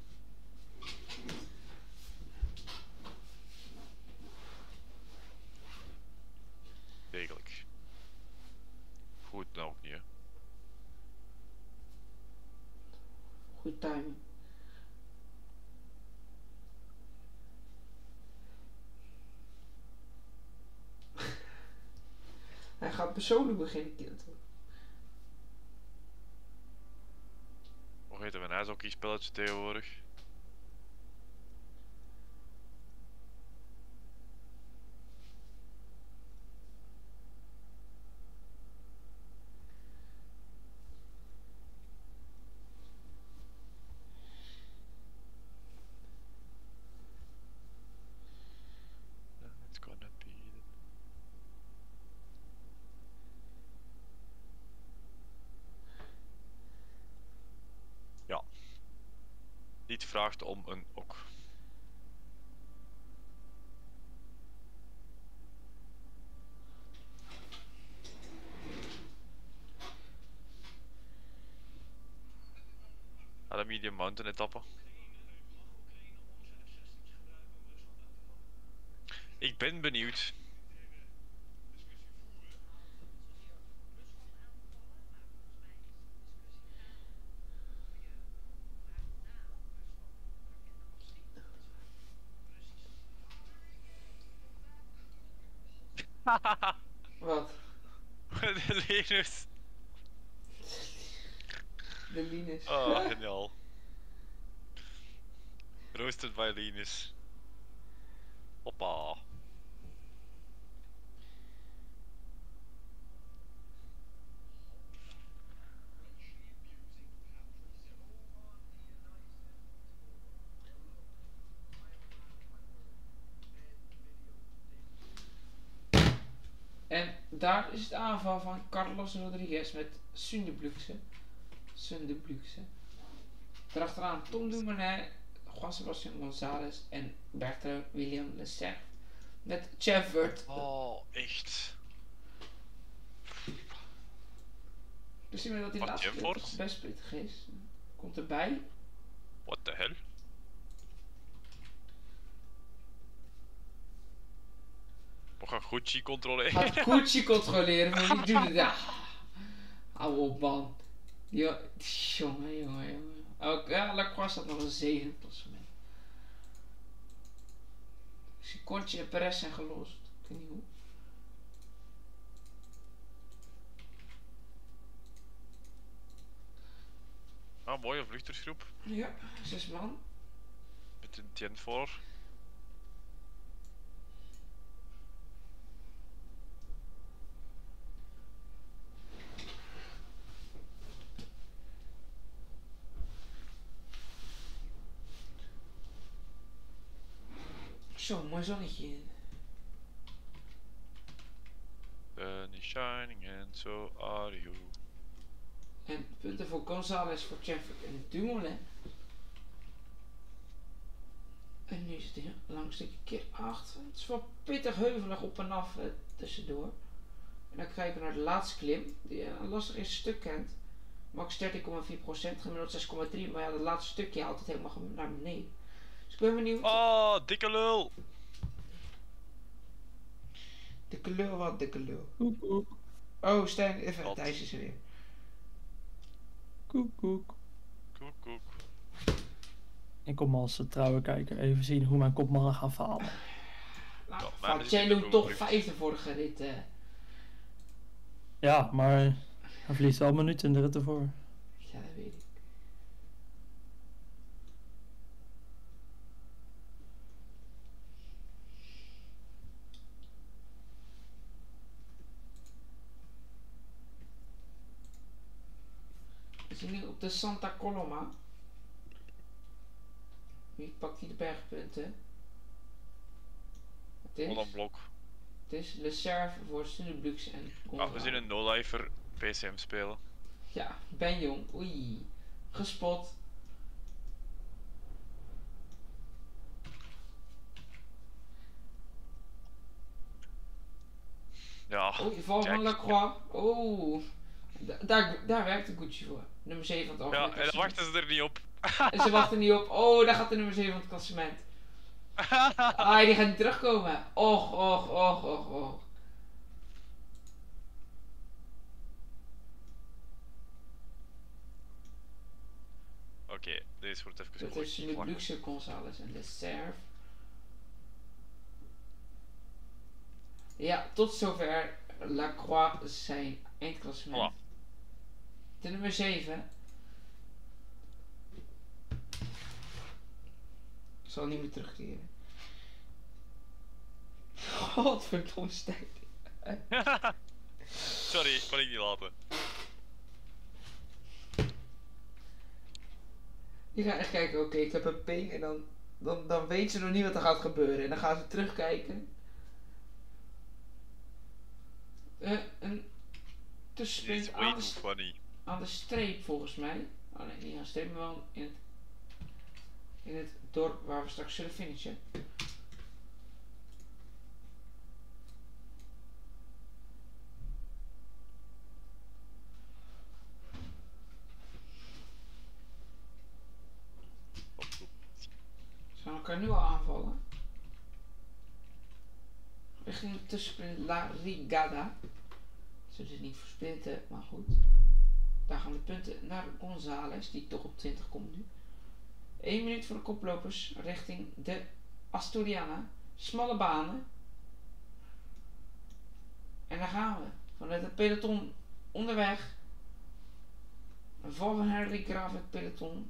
Degelijk. Goed, nou ook niet, hè. Goede timing. Hij gaat persoonlijk beginnen, kind. Hoe heet het een ijshockeyspelletje tegenwoordig? It's gonna be... Ja. Dit vraagt om een ok. De medium mountain etappe. Ik ben benieuwd. Wat? De Linus. De Linus. Oh, geniaal. Roasted by Linus. Hoppa. En daar is het aanval van Carlos Rodriguez met Sunderbluxe. Daarachteraan Tom Dumoulin, Juan Sebastian González en Bertrand William Lecerf. Met Chamford. Oh, echt. Dus zien we dat die Wat, laatste Chamford? toch best pittig is. Komt erbij. What the hell? We gaan Gucci controleren. Gaat Gucci controleren, maar wie doet het? Ja. Hou op, man. Jongen. Ook, ja, Lacroix staat nog een 7 klassement. Sicotje en Perez zijn gelost. Ik weet niet hoe. Ah, mooie vluchtersgroep. Ja, 6 man. Met een Tien voor. Zo, mooi zonnetje. Sun is shining and so are you. En punten voor González, voor Cheffer en Dumoulin. En nu is het een lang stukje keer 8. Het is wel pittig heuvelig op en af tussendoor. En dan kijken we naar de laatste klim, die een lastig eerste stuk kent. Max 13,4%, gemiddeld 6,3%, maar ja, dat laatste stukje haalt het helemaal naar beneden. Dus ik ben benieuwd. Oh, dikke lul! Dikke lul, wat dikke lul. Koek, koek. Oh, Stijn, even, Wat? Thijs is er weer. Koek, koek. Koek, koek. Ik kom als trouwe kijker even zien hoe mijn kopmannen gaan falen. Nou, Ja, van maar Cello dat is toch niet vijfde vorige rit. Ja, maar hij verliest wel minuten in de rit ervoor. Ja, dat weet ik. We zijn nu op de Santa Coloma. Wie pakt hier de bergpunten? Het Wat is, een blok. het is Le Cerf voor Studeblux en Ah, we zien een no-lifer PCM spelen. Ja, ben jong. Oei. Gespot. Ja, Oei, val van Jack. Lacroix. Oeh. Daar werkt de Gucci voor. Nummer 7 van het Ja, algemeen en dan klassement. wachten ze er niet op. En ze wachten niet op. Oh, daar gaat de nummer 7 van het klassement. Ah, die gaat niet terugkomen. Och, och, och, och, och. Oké, deze wordt even Dat is collectief de vlak. Luxe González en de Serf. Ja, tot zover Lacroix zijn eindklassement. Voilà. De nummer 7. Zal niet meer terugkeren. Godverdomme Stijn. Sorry, kon ik niet laten. Je gaat echt kijken, oké, ik heb een ping en dan weet ze nog niet wat er gaat gebeuren. En dan gaan ze terugkijken. Een Dit is tussensprint way aan too funny. de streep volgens mij. Oh nee, niet aan de streep, maar wel in het dorp waar we straks zullen finishen. Ze gaan elkaar nu al aanvallen. Richting de tussensprint La Rigada. Ze dus niet voor sprinten, maar goed. Daar gaan de punten naar González, die toch op 20 komt nu. 1 minuut voor de koplopers richting de Asturiana. Smalle banen. En daar gaan we. Vanuit het peloton onderweg. Een val van Henry Graaf het peloton.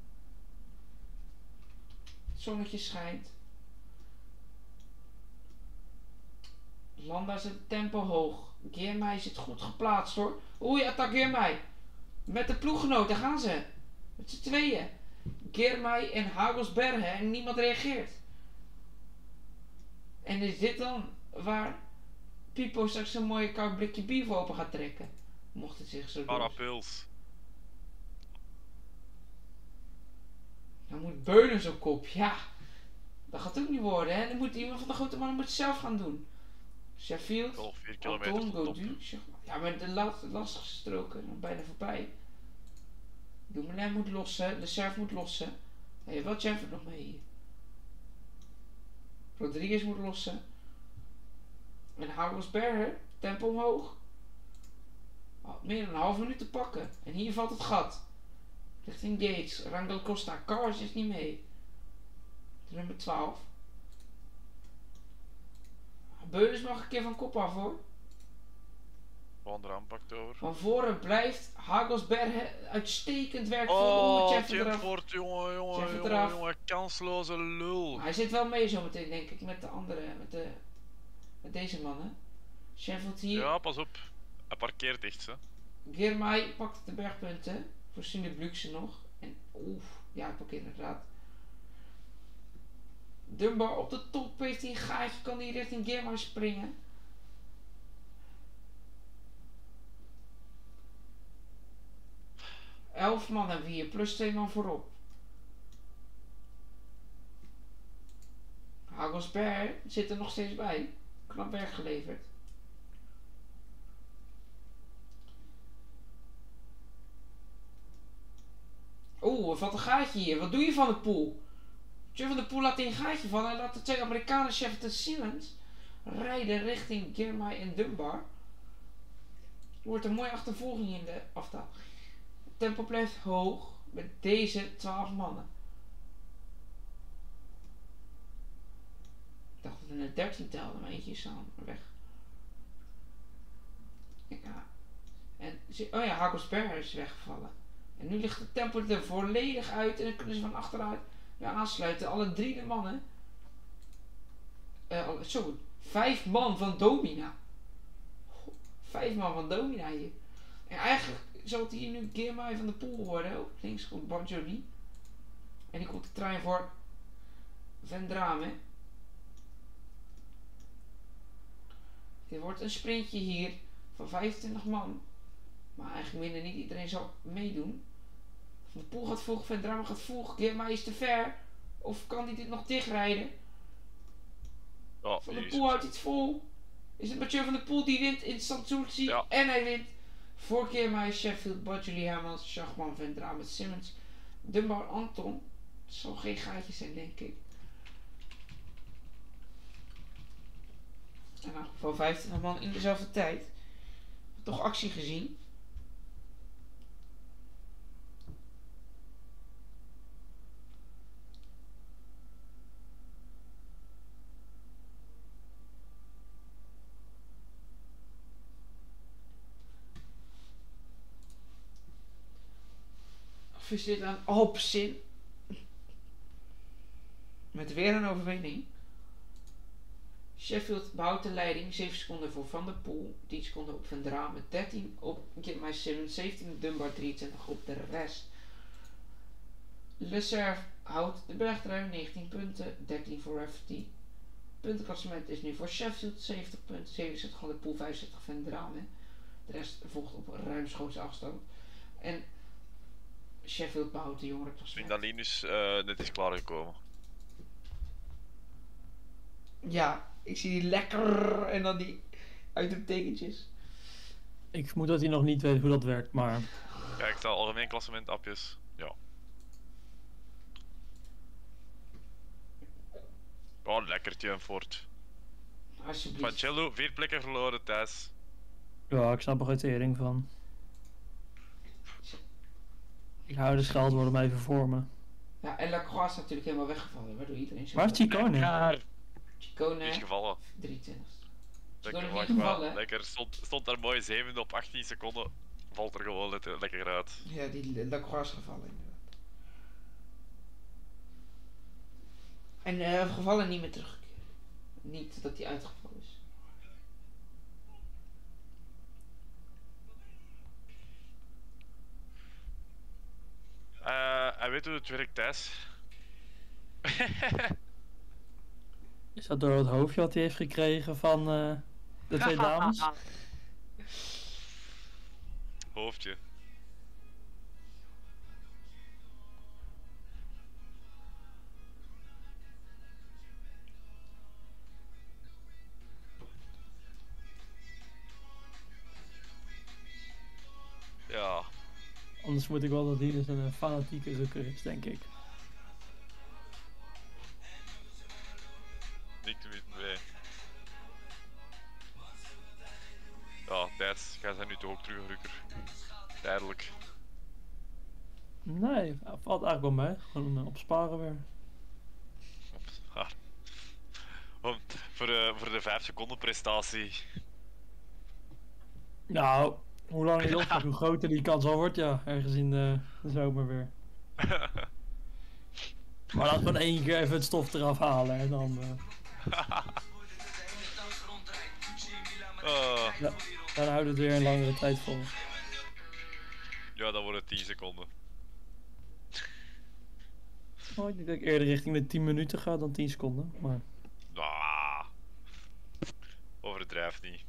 Het zonnetje schijnt. Landa zet het tempo hoog. Girmay zit goed geplaatst hoor. Oei, attack Girmay. Met de ploeggenoot, daar gaan ze. Met z'n tweeën. Girmay en Hagelsbergen en niemand reageert. En is dit dan waar Pipo straks een mooie koud blikje bier voor open gaat trekken? Mocht het zich zo doen. Parapils. Dan moet Beunens op kop, ja. Dat gaat ook niet worden, hè. Dan moet iemand van de grote mannen moet het zelf gaan doen. Sheffield, Wel 4 kilometer Anton, tot top. Godu, zeg maar. Ja, maar de lastigste stroken zijn bijna voorbij. Dumoulin moet lossen, de Serf moet lossen. Hij heeft wel Champion nog mee hier. Rodriguez moet lossen. En Hagelsberger, tempo omhoog. Oh, meer dan een half minuut te pakken. En hier valt het gat. Richting Gates, Rangel Costa, Cars is niet mee. De nummer 12. Beulens mag een keer van kop af hoor. Van der aanpakt over. Van voren blijft Hagelsbergen uitstekend werk voor Oh, Cheffer eraf. Chefvoort, jongen, jongen, Chefvoort jongen, eraf. jongen, kansloze lul. Hij zit wel mee zometeen denk ik met de andere, met deze mannen. Sheffield hier. Ja, pas op. Hij parkeert echt, hè. Girmay pakt de bergpunten. Voor Sunde Blukse nog. En oef, ja ik parkeer inderdaad. Dunbar op de top heeft hij een gaatje, kan hij richting Girmay springen. Elf man hebben we hier, plus 2 man voorop. Hagelsberg zit er nog steeds bij. Knap werk geleverd. Oeh, er valt een gaatje hier. Wat doe je Van der Poel? Van der Poel laat een gaatje vallen en laat de twee Amerikanen, Sheffield en Simmons, rijden richting Girmay en Dunbar. Er wordt een mooie achtervolging in de afdaling. Het tempo blijft hoog met deze 12 mannen. Ik dacht dat we een 13 telden, maar eentje is aan weg. Ja. En, oh ja, Hagelsberg is weggevallen. En nu ligt het tempo er volledig uit en dan kunnen ze van achteruit weer aansluiten. Alle 3 de mannen. 5 man van Domina. 5 man van Domina hier. En eigenlijk zou het hier nu Girmay van der Poel worden. Ook links komt Barjoli. En die komt de trein voor Vendrame. Dit wordt een sprintje hier van 25 man. Maar eigenlijk minder niet iedereen zal meedoen. Van der Poel gaat vroeg, Vendrame gaat vroeg. Girmay is te ver. Of kan hij dit nog dichtrijden? Oh, Van der Poel houdt iets vol. Is het Mathieu van der Poel die wint in Sanssouci? Ja. En hij wint. Voor Girmay, Sheffield, Barjoli, Hermans, Schachman, Vendrame, Simmons, Dunbar, Anton. Het zal geen gaatjes zijn, denk ik. En nou, van 25 man in dezelfde tijd. Toch actie gezien. Of is dit een Alpecin? Met weer een overwinning. Sheffield behoudt de leiding. 7 seconden voor Van der Poel. 10 seconden op Vendrame. 13 op Girmay Simmons. 17 op Dunbar. 23 op de rest. Le Cerf houdt de bergtrui. 19 punten. 13 voor Rafferty. Puntenklassement is nu voor Sheffield 70 punten. 77 Van der Poel. 75 Vendrame. De rest volgt op ruimschoots afstand. En Sheffield behoudt de jongere klassement. Vindalinus net is klaargekomen. Ja, ik zie die lekker en dan die uitroeptekentjes. Ik vermoed dat hij nog niet weet hoe dat werkt, maar... Kijk, sta algemeen klassement appjes. Ja. Oh, lekkertje en fort. Alsjeblieft. Van Cello, 4 plekken verloren, Thijs. Ja, ik snap er geen tering van. Ik hou de scheldwoorden maar even voor me. Ja, en Lacroix is natuurlijk helemaal weggevallen, waardoor iedereen zo... Waar is Ciccone? Ja, Ciccone is gevallen. 23. Lekker, Ciccone wacht, niet maar. gevallen. Lekker, stond daar mooi 7 op 18 seconden. Valt er gewoon lekker uit. Ja, die Lacroix is gevallen inderdaad. En gevallen niet meer teruggekeerd. Niet dat hij uitgevallen is. Hij weet hoe het werkt, Thijs. Is dat door het hoofdje wat hij heeft gekregen van de 2 dames? Hoofdje. Ja. Anders moet ik wel dat hij dus een fanatieke rukker is, denk ik. Niet te weten, nee. Ja, Thijs, jij bent nu toch ook terug een rukker. Tijdelijk. Nee, valt eigenlijk wel mee. Gewoon opsparen weer. Voor de 5 seconden prestatie. Nou, hoe langer je opstaat, hoe groter die kans al wordt, ja. Ergens in de zomer weer. Maar laat gewoon 1 keer even het stof eraf halen en dan... Ja, dan houdt het weer een langere tijd vol. Ja, dan wordt het 10 seconden. Oh, ik denk dat ik eerder richting de 10 minuten ga dan 10 seconden. Maar Ah, overdrijf niet.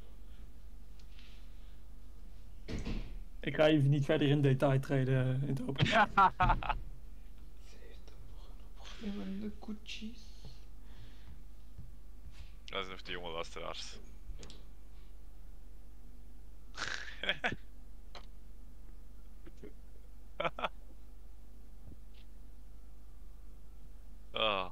ik ga even niet verder in detail treden in het open. Ze heeft toch nog een opglimmende koetjes. Dat zijn nog die jonge luisteraars. Ah.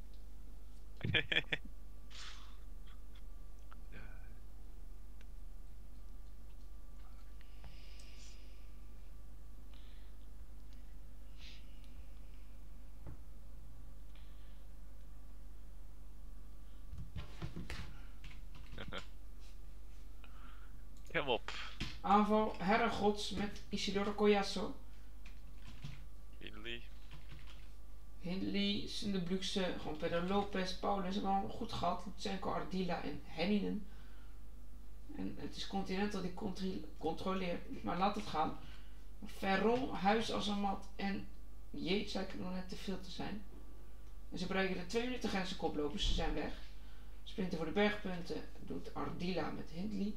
Kom op. Aanval Herregods met Isidoro Collazo. Hindley. Hindley, Sunderbrugse, gewoon Pedro Lopez, Paulus hebben allemaal goed gehad. Lutsenko, Ardila en Henninen. En het is Continental die controleert, maar laat het gaan. Ferron, Huis, Azamat en Yates lijken nog net te veel te zijn. En ze bereiken de 2 minuten grens koplopers, ze zijn weg. Sprinten voor de bergpunten doet Ardila met Hindley.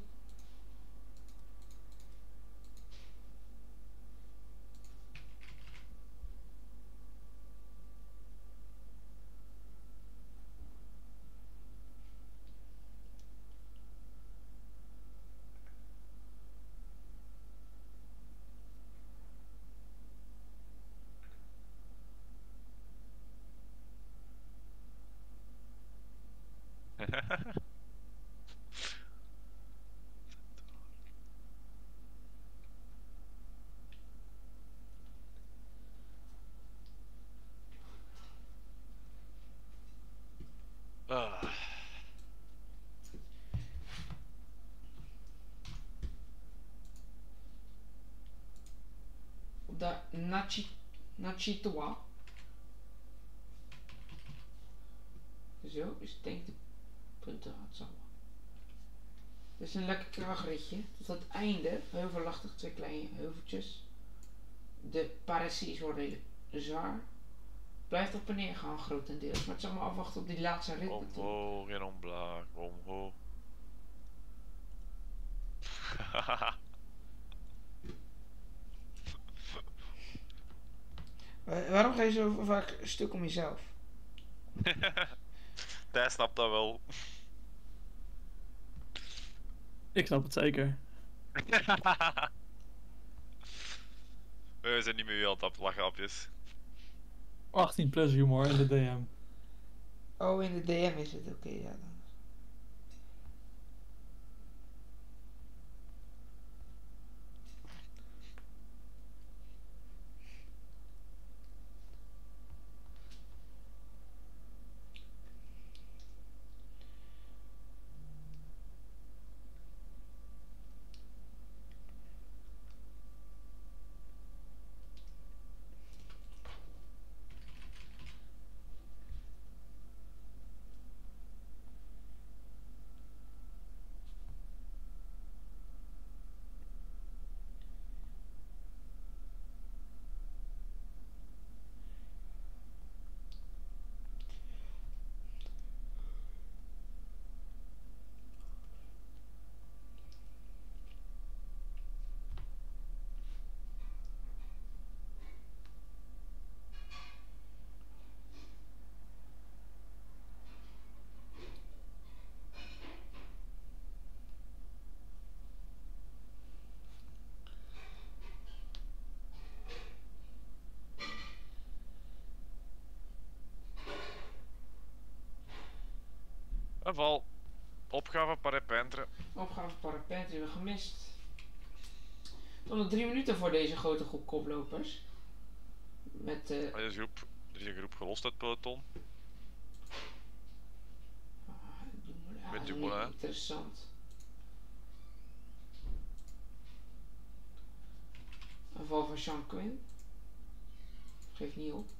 Ah. Op de Nachitoa. Zo, dus ik denk de punten had zo. Het is een lekker krachtritje. Tot het einde, heuvelachtig, 2 kleine heuveltjes. De Paresis worden zwaar. Blijft op en neer gaan grotendeels. Maar het zal maar afwachten op die laatste rit natuurlijk. Omhoog en omlaag, omhoog. Waarom ga je zo vaak stuk om jezelf? Hij snapt dat wel. Ik snap het zeker. We zijn niet meer aan het lachapjes. 18 plus humor in de DM. Oh, in de DM is het, oké, ja dan. Val. Opgave parapente. Opgave parapent hebben we gemist. Tot nog 3 minuten voor deze grote groep koplopers. Met Er is een groep gelost uit het peloton. Dumoulin. Met Ah, Dumoulin. interessant. Een val van Sean Quinn. Geef niet op.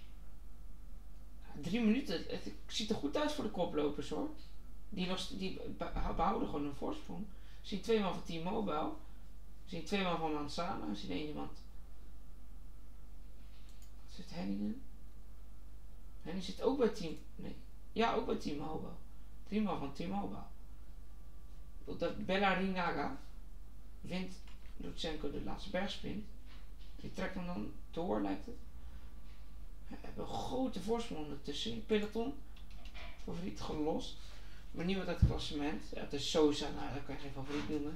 3 minuten, het ziet er goed uit voor de koplopers hoor. Die behouden gewoon een voorsprong. We zien 2 man van Team Mobile. We zien 2 man van Mansana. We zien 1 iemand. Wat zit Henningen? En die zit ook bij Team... Nee. Ja, ook bij T-Mobile. Prima van T-Mobile. Dat Bellarinaga wint Lutsenko de laatste bergsprint. Die trekt hem dan door, lijkt het. We hebben een grote voorsprong ertussen in het peloton. Favoriet gelost. Maar niemand uit het klassement. Ja, het is Sosa, nou dat kan je geen favoriet noemen.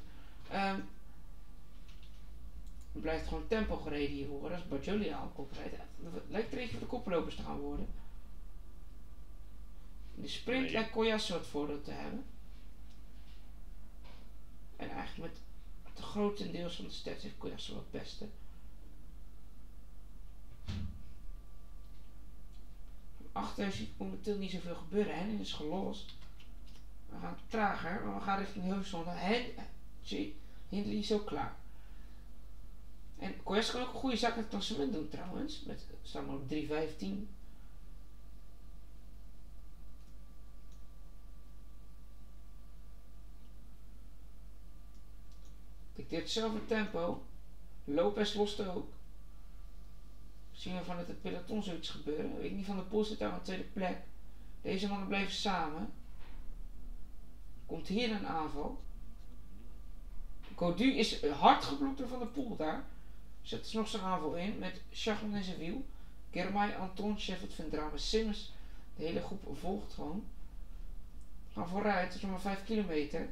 Er blijft gewoon tempo gereden hier horen. Als Bargioli aan kop rijdt. Het lijkt er eentje voor de koplopers te gaan worden. In de sprint lijkt Koyasu het voordeel te hebben. En eigenlijk met het grotendeels van de stats heeft Koyasu wel het beste. Achter zie ik momenteel niet zoveel gebeuren. Henning is gelost. We gaan trager, maar we gaan richting Hilversum. Hindley is ook klaar. En Koyasu kan ook een goede zaak met het klassement doen trouwens. Staan we op 3:15. Dicteert hetzelfde tempo. Lopez lost ook. Zien we vanuit het peloton zoiets gebeuren. Weet ik niet, Van der Poel zit daar aan de tweede plek. Deze mannen blijven samen. Komt hier een aanval. Gaudu is hard geblokt door Van der Poel daar. Zet dus nog zijn aanval in met Schachman in zijn wiel. Germay, Anton, Sheffield, Vendrame, Simmons. De hele groep volgt gewoon. We gaan vooruit, het is nog maar 5 kilometer.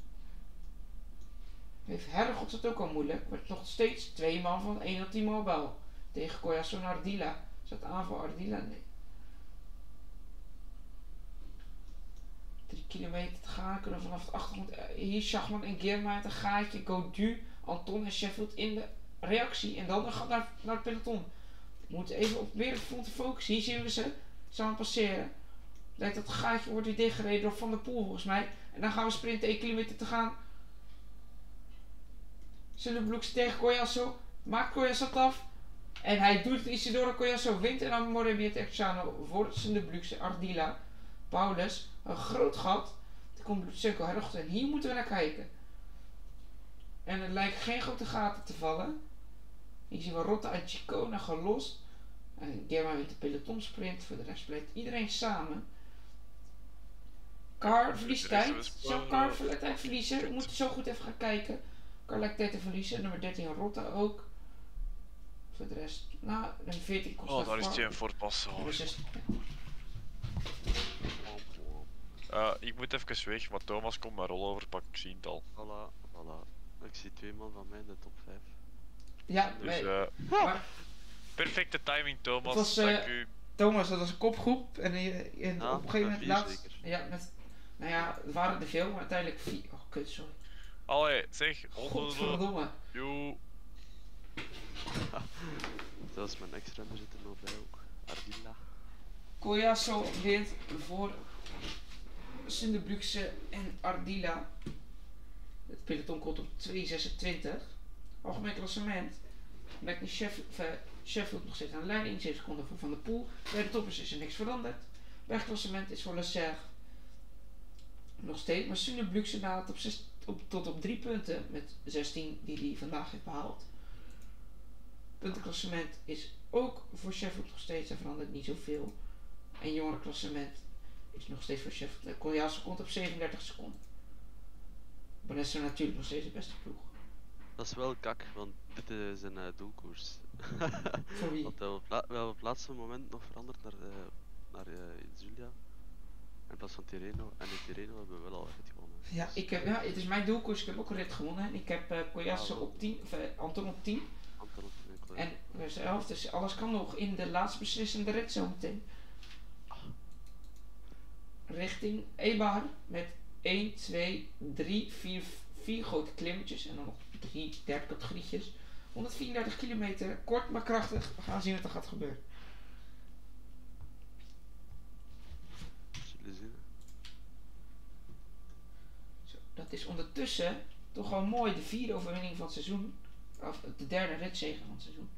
Heeft Herregods het ook al moeilijk. Maar nog steeds 2 man van 1 op T-Mobile. Tegen Koyasu en Ardila. Zat aanval Ardila? Nee. 3 kilometer te gaan. Kunnen we vanaf de achtergrond. Hier Schachman en Germay uit een gaatje. Gaudu, Anton en Sheffield in de reactie. En dan gaat naar het peloton. We moeten even op weer het front te focussen. Hier zien we ze samen passeren. Lijkt dat het gaatje wordt weer dichtgereden door Van der Poel volgens mij. En dan gaan we sprinten 1 kilometer te gaan. Sunderbroeks tegen Koyasu. Maakt Koyasu het af. En hij doet het Isidoro Koyasu wint. En dan Morebiet Exano voor Sunderbroeks Ardila. Paulus. Een groot gat. Dan komt Lutsenko Herregods. En hier moeten we naar kijken. En er lijkt geen grote gaten te vallen. Hier zien we Rotta en Chicona gelost. En Germa wint de peloton sprint. Voor de rest blijft iedereen samen. Car verliest tijd. Zou Car tijd verliezen? We moeten zo goed even gaan kijken. Car lijkt tijd te verliezen. Nummer 13 Rotta ook. Voor de rest. Nou, nummer 14 kost daar is Tien voor pas. Ik moet even weg, maar Thomas komt maar rollover, pak ik zie het al. Voilà. Ik zie 2 man van mij in de top 5. Ja, dus, maar perfecte timing Thomas, was, dank u. Thomas, dat was een kopgroep en op een gegeven moment laatst. Zeker. Ja, nou ja, er waren er veel, maar uiteindelijk 4. Oh, kut, sorry. Allee, zeg, Godverdomme. Joe. Zelfs mijn ex-renner zit er nog bij ook. Ardila. Koyasu wint voor Sunderbroekse en Ardila. Het peloton komt op 2:26. Algemeen klassement. Blijkt niet Sheffield nog steeds aan de leiding. 7 seconden voor Van der Poel. Bij de toppers is er niks veranderd. Bergklassement is voor Leclerc nog steeds. Maar Sunderbroekse daalt tot op 3 punten. Met 16 die hij vandaag heeft behaald. Puntenklassement is ook voor Sheffield nog steeds. Er verandert niet zoveel. En jongerenklassement is nog steeds voor Sheffield. Koyasu komt op 37 seconden. Bonessa natuurlijk nog steeds de beste ploeg. Dat is wel kak, want dit is een doelkoers. Voor wie? Want we hebben op het laatste moment nog veranderd naar Zulia. In plaats van Tirreno. En in Tirreno hebben we wel al echt gewonnen. Ja, het is mijn doelkoers. Ik heb ook een rit gewonnen. En ik heb Koyasu op 10, Anton op 10. Anton op 10. En we zijn 11, dus alles kan nog in de laatste beslissende rit zometeen. Richting Ebar met 1, 2, 3, 4 grote klimmetjes. En dan nog 3 derde categorietjes. 134 kilometer, kort maar krachtig. We gaan zien wat er gaat gebeuren. Zullen zien. Zo, dat is ondertussen toch wel mooi de 4e overwinning van het seizoen. Of de 3e ritzege van het seizoen.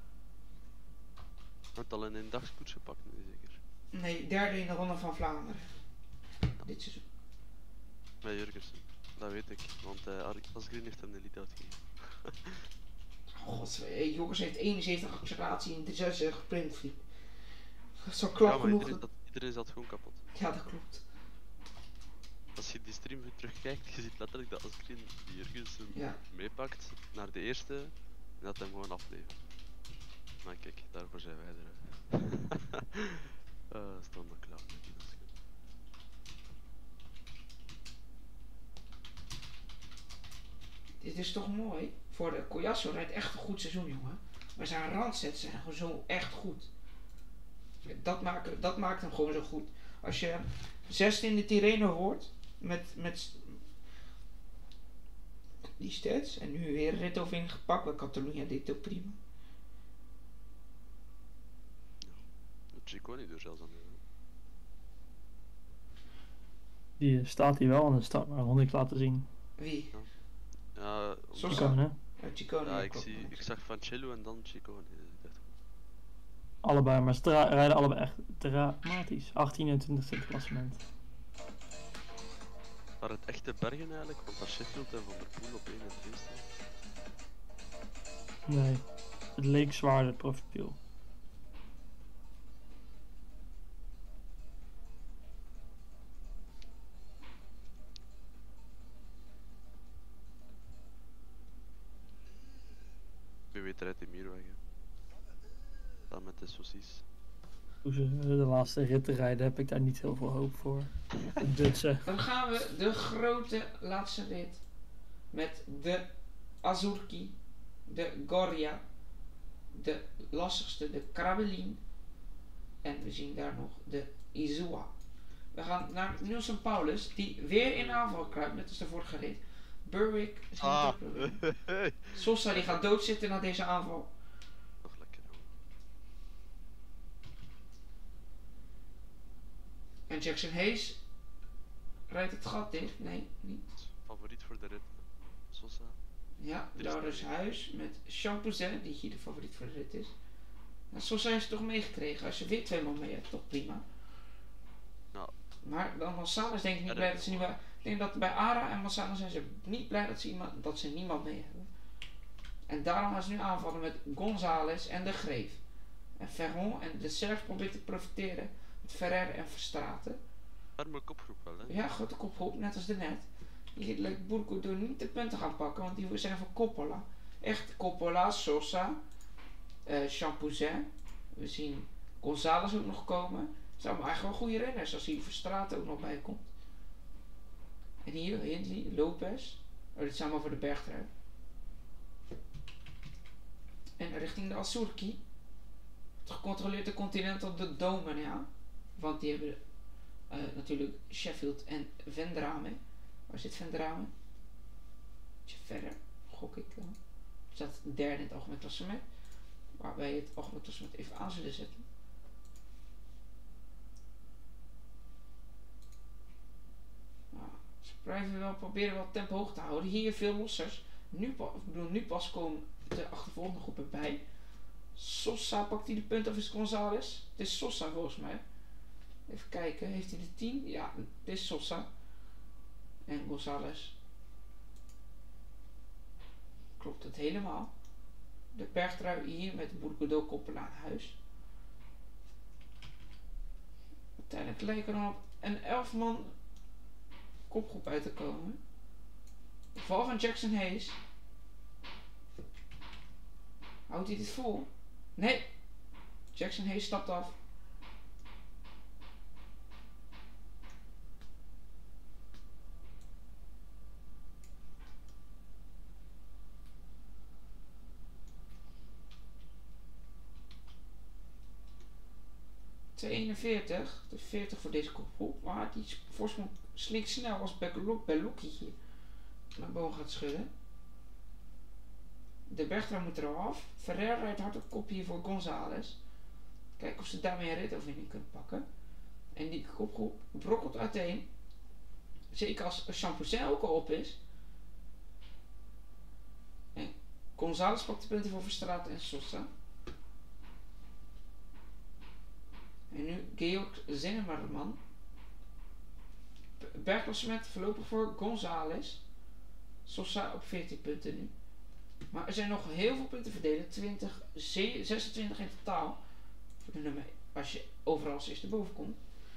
Wordt al in een dagskoets gepakt nu zeker? Nee, 3e in de Ronde van Vlaanderen. Dit seizoen. Bij Jurgensen. Dat weet ik, want Asgreen heeft hem de lead-out gegeven. God, Joris heeft 71 acceleratie in de 66 sprintvlieg. Dat is al klap Ja, maar genoeg. iedereen zat gewoon kapot. Ja, dat klopt. Als je die stream goed terugkijkt, je ziet letterlijk dat Asgreen die Jurgensen Ja. meepakt naar de eerste en dat hem gewoon aflevert. Maar kijk, daarvoor zijn wij er. Staan maar klaar met die Asgreen. Dit is toch mooi? Voor de Koyasu rijdt echt een goed seizoen, jongen. Maar zijn randsets zijn gewoon zo echt goed. Dat maakt hem gewoon zo goed. Als je 6e in de Tirreno hoort, met die stats, en nu weer een rit over ingepakt, bij Catalunya deed het ook prima. Ciccone er zelfs aan mee. Die staat hier wel aan de start, maar kon ik laten zien. Wie? Ja, Sosa. Ciccone, hè? Ja, Ciccone. ja, ik zag Vancello en dan Ciccone. Allebei, maar ze rijden allebei echt dramatisch. 18 en 20e klassement. Maar het echte bergen eigenlijk, want als Sheffield en Van der Poel op 1 en 2 staan. Nee, het leek zwaarder het profiel. Wie weet rijdt hij meer weg. Dan met de saucies. Hoe ze de laatste ritten rijden, heb ik daar niet heel veel hoop voor. De Dutsen. Dan gaan we de grote laatste rit met de Azurki, de Goria, de lastigste, de Krabelin en we zien daar nog de Izua. We gaan naar Nielsen Paulus, die weer in aanval kruipt, net als de vorige rit. Berwick is niet het probleem. Sosa die gaat doodzitten na deze aanval. Nog lekker hoor. En Jackson Hayes rijdt het gat dicht. Nee, niet. Favoriet voor de rit. Sosa. Ja, Laurens Huis met Champouzin, die hier de favoriet voor de rit is. En Sosa heeft het toch meegekregen. Als je weer 2 man mee hebt, toch prima. Nou. Maar dan Massana denk ik niet blij dat ze niet meer... Ik denk dat bij Ara en Massana zijn ze niet blij dat ze niemand mee hebben. En daarom gaan ze nu aanvallen met González en de Greef. En Ferron en de Serf probeert te profiteren met Ferrer en Verstraeten. Arme kopgroep wel, hè? Ja, grote kopgroep, net als de net. Hier lijkt Burko door niet de punten gaan pakken, want die zijn voor Coppola. Echt Coppola, Sosa, Champouzin. We zien González ook nog komen. Het zijn allemaal eigenlijk wel goede renners als hier Verstraeten ook nog bij komt. En hier Hindley, Lopez. Oh, dit zijn maar voor de bergtrui. En richting de Azurki. Gecontroleerd de Continental de Domen, ja. Want die hebben natuurlijk Sheffield en Vendrame. Waar zit Vendrame? Ietsje verder, gok ik dan. Staat derde in het algemeen klassement. Waar wij het algemeen klassement even aan zullen zetten. Nou, ze proberen wel het tempo hoog te houden. Hier veel lossers. Nu pas komen de achtervolgende groepen bij. Sosa pakt hij de punt of is het González? Het is Sosa volgens mij. Even kijken, heeft hij de 10? Ja, het is Sosa. En González. Klopt het helemaal. De bergtrui hier met Burgo koppelen aan huis. Uiteindelijk lijken er nog op een 11 man kopgroep uit te komen. De val van Jackson Hayes. Houdt hij dit vol? Nee. Jackson Hayes stapt af. De 41, de 40 voor deze kopgroep. Maar die voorsprong slinkt snel als Bellucci hier naar boven gaat schudden. De bergtrui moet er al af. Ferrer rijdt hard op kop hier voor González. Kijken of ze daarmee een ritoverwinning kunnen pakken. En die kopgroep brokkelt uiteen. Zeker als Champouzin ook al op is. En González pakt de punten voor Verstraeten en Sosa. En nu Georg Zinnemerman. Bergklassement voorlopig voor González. Sosa op 14 punten nu. Maar er zijn nog heel veel punten verdelen. 26 in totaal. Voor de nummer als je overal als eerste boven komt.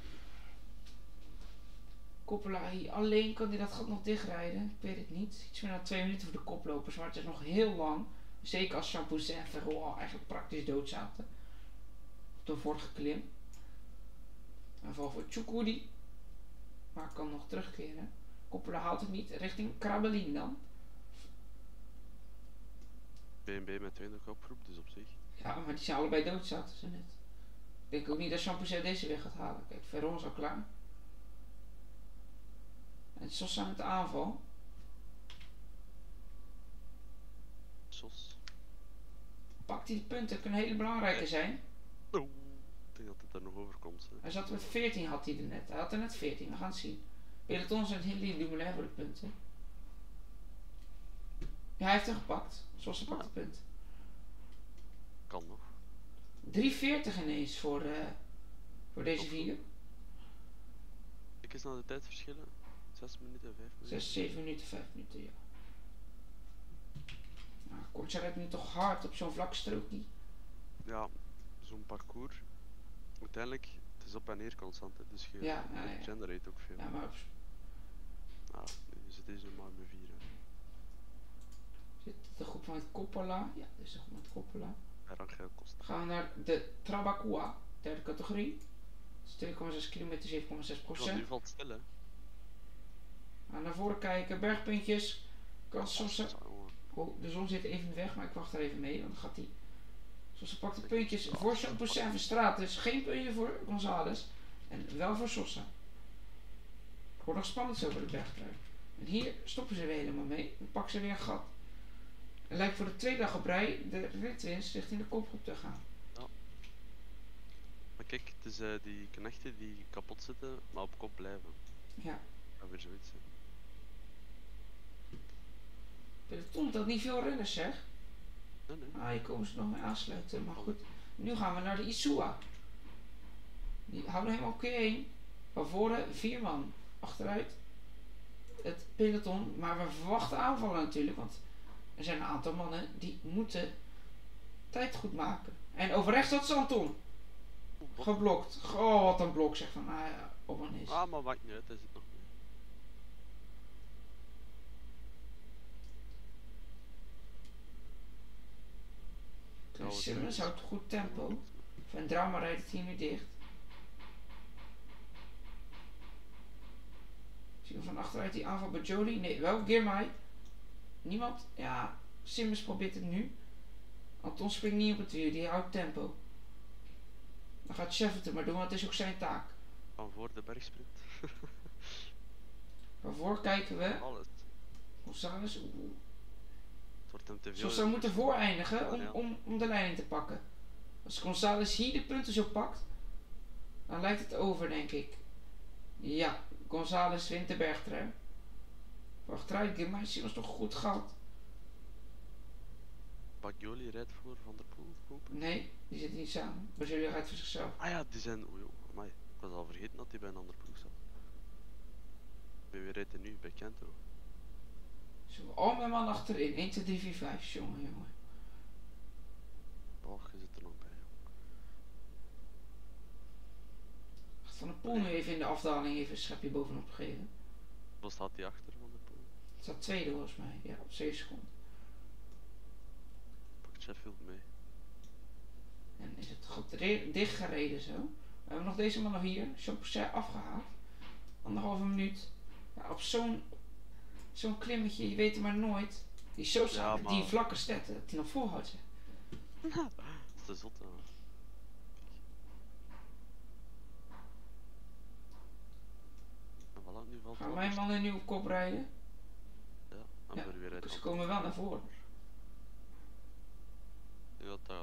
Coppola hier alleen, kan hij dat gat nog dichtrijden? Ik weet het niet. Iets meer dan 2 minuten voor de koplopers, maar het is nog heel lang. Zeker als Champouzin en Ferro eigenlijk praktisch dood zaten. Op de vorige klim. Aanval voor Tchoukoudi. Maar kan nog terugkeren. Coppola haalt het niet. Richting Krabelin dan. BNB met 20 oproep, dus op zich. Ja, maar die zijn allebei dood zaten ze net. Ik denk ook niet dat Champouzin deze weg gaat halen. Kijk, Ferro is al klaar. En Sosa met de aanval. Sos. Pakt hij de punten, kunnen hele belangrijke zijn. Oh, ik denk dat het er nog over komt. Hè. Hij zat met 14 had hij er net. Hij had er net 14, we gaan het zien. Peloton zijn Hindley Dumoulin voor de punten. Ja, hij heeft hem gepakt. Sosa pakt de punten. Kan nog. 3:40 ineens voor deze vier. Ik eens naar de tijdverschillen. 6 minuten, 5 minuten. 6, 7 minuten, 5 minuten, ja. Nou, Kortsa rijdt nu toch hard op zo'n vlak strookje. Ja, zo'n parcours. Uiteindelijk, het is op en neer constant, hè, dus je Ja. generate ook veel. Ja, maar Dus het is nu maar met 4. zit de groep van het Coppola. Ja, dit is de groep van het Coppola. En Rangel Costa. Gaan we naar de Trabacua, derde categorie. Dat is 2,6 kilometer, 7,6%. Want nu valt stil, hè. Gaan naar voren kijken, bergpuntjes. Kan Sosa. Oh, de zon zit even in de weg, maar ik wacht er even mee, want dan gaat hij. Sosa pakt de puntjes voor Champouzin en Verstraat. Dus geen puntje voor González. En wel voor Sosa. Het wordt nog spannend zo voor de bergtrui. En hier stoppen ze weer helemaal mee. Dan pakken ze weer een gat. Het lijkt voor de tweede dag op rij de ritwinst richting de kopgroep te gaan. Maar kijk, het is die knechten die kapot zitten, maar op kop blijven. Ja. Dat weer zoiets. Hè. Peloton dat niet veel renners zeg. Nee. Hier komen ze nog mee aansluiten. Maar goed, nu gaan we naar de Isua. Die houden helemaal op Q1. Van voren 4 man. Achteruit het peloton. Maar we verwachten aanvallen natuurlijk. Want er zijn een aantal mannen die moeten tijd goed maken. En over rechts dat is Anton. Geblokt. Oh, wat een blok zeg van. Op en is. Maar maakt niet uit, hij zit nog mee. Simmons houdt goed tempo. Van Drama rijdt het hier nu dicht. Zien we van achteruit die aanval bij Jolie? Nee, wel Girmay. Niemand? Ja, Simmons probeert het nu. Anton springt niet op het wiel, die houdt tempo. Dan gaat Sheffield het maar doen, want het is ook zijn taak. Van voor de bergsprint. Waarvoor kijken we? Alles. González. Het wordt hem te veel. Sosa moet ervoor eindigen om de leiding te pakken. Als González hier de punten zo pakt, dan lijkt het over, denk ik. Ja, González wint de bergtrui. Voor achteruit, Girmay is nog goed gehad. Bagioli rijdt voor Van der Poel, hoop ik. Nee, die zitten niet samen. Bagioli rijdt voor zichzelf. Ah ja, die zijn. Oei, amai. Ik was al vergeten dat die bij een ander ploeg zat. Bij wie rijdt hij nu? Bij Kento. Zo, al mijn man achterin. 1, 2, 3, 4, 5. Jongen. Och, je zit er nog bij. Gaat Van der Poel nu even in de afdaling even een schepje bovenop geven. Wat staat die achter Van der Poel? Het staat tweede volgens mij. Ja, op 7 seconden. Pakt Sheffield mee. En is het goed dicht gereden zo. We hebben nog deze man nog hier. Champouzin afgehaald. 1,5 minuut. Ja, op zo'n klimmetje, je weet het maar nooit. Die Sosa, Ja, maar... die vlakke stetten, dat hij nog volhoudt. Zeg. Dat is te zot, hè. En voilà, nu valt Gaan mijn mannen nu op kop rijden? Ja, en Ja, weer rijdt ze komen wel naar voren. Ik denk dat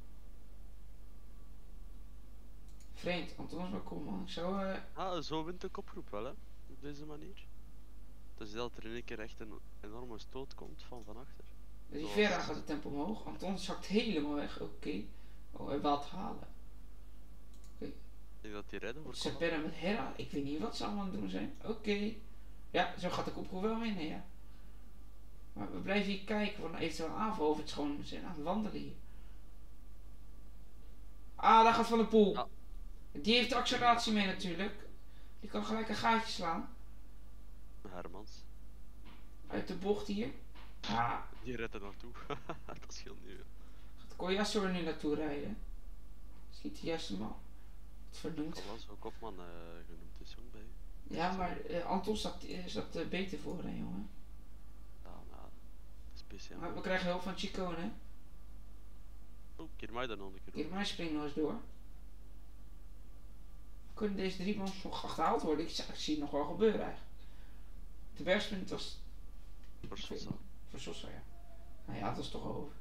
Vreemd, Anton is maar cool man. zo wint de kopgroep wel, hè. Op deze manier. Het is dat er in één keer echt een enorme stoot komt van achter. Die Vera gaat het tempo omhoog. Anton zakt helemaal weg. Oké. Oh, hij wil het halen. Ik denk dat die rijden voor Ze pennen met Hera. Ik weet niet wat ze allemaal aan het doen zijn. Oké. Ja, zo gaat de kopgroep wel winnen, ja. Maar we blijven hier kijken voor een eventueel aanval of het gewoon zijn aan het wandelen hier. Daar gaat Van der Poel. Ja. Die heeft de acceleratie mee natuurlijk. Die kan gelijk een gaatje slaan. Hermans. Uit de bocht hier. Ah, Die redt er naartoe. Dat scheelt nu. gaat Koyasu er nu naartoe rijden? Dat is niet de juiste man. Wat verdoemd. Alonso Kopman genoemd is jong bij u. Ja, maar Anton zat beter voor, hè, jongen. Ja, maar dat is speciaal. Maar we krijgen hulp van Chicone. Oh, Kirmai dan nog een keer. Kirmai springt nog eens door. Kunnen deze 3 man nog achterhaald worden? Ik zie het nog wel gebeuren eigenlijk. De bergsprint was... Voor Sosa. Voor Sosa, ja. Nou ja, dat is toch over.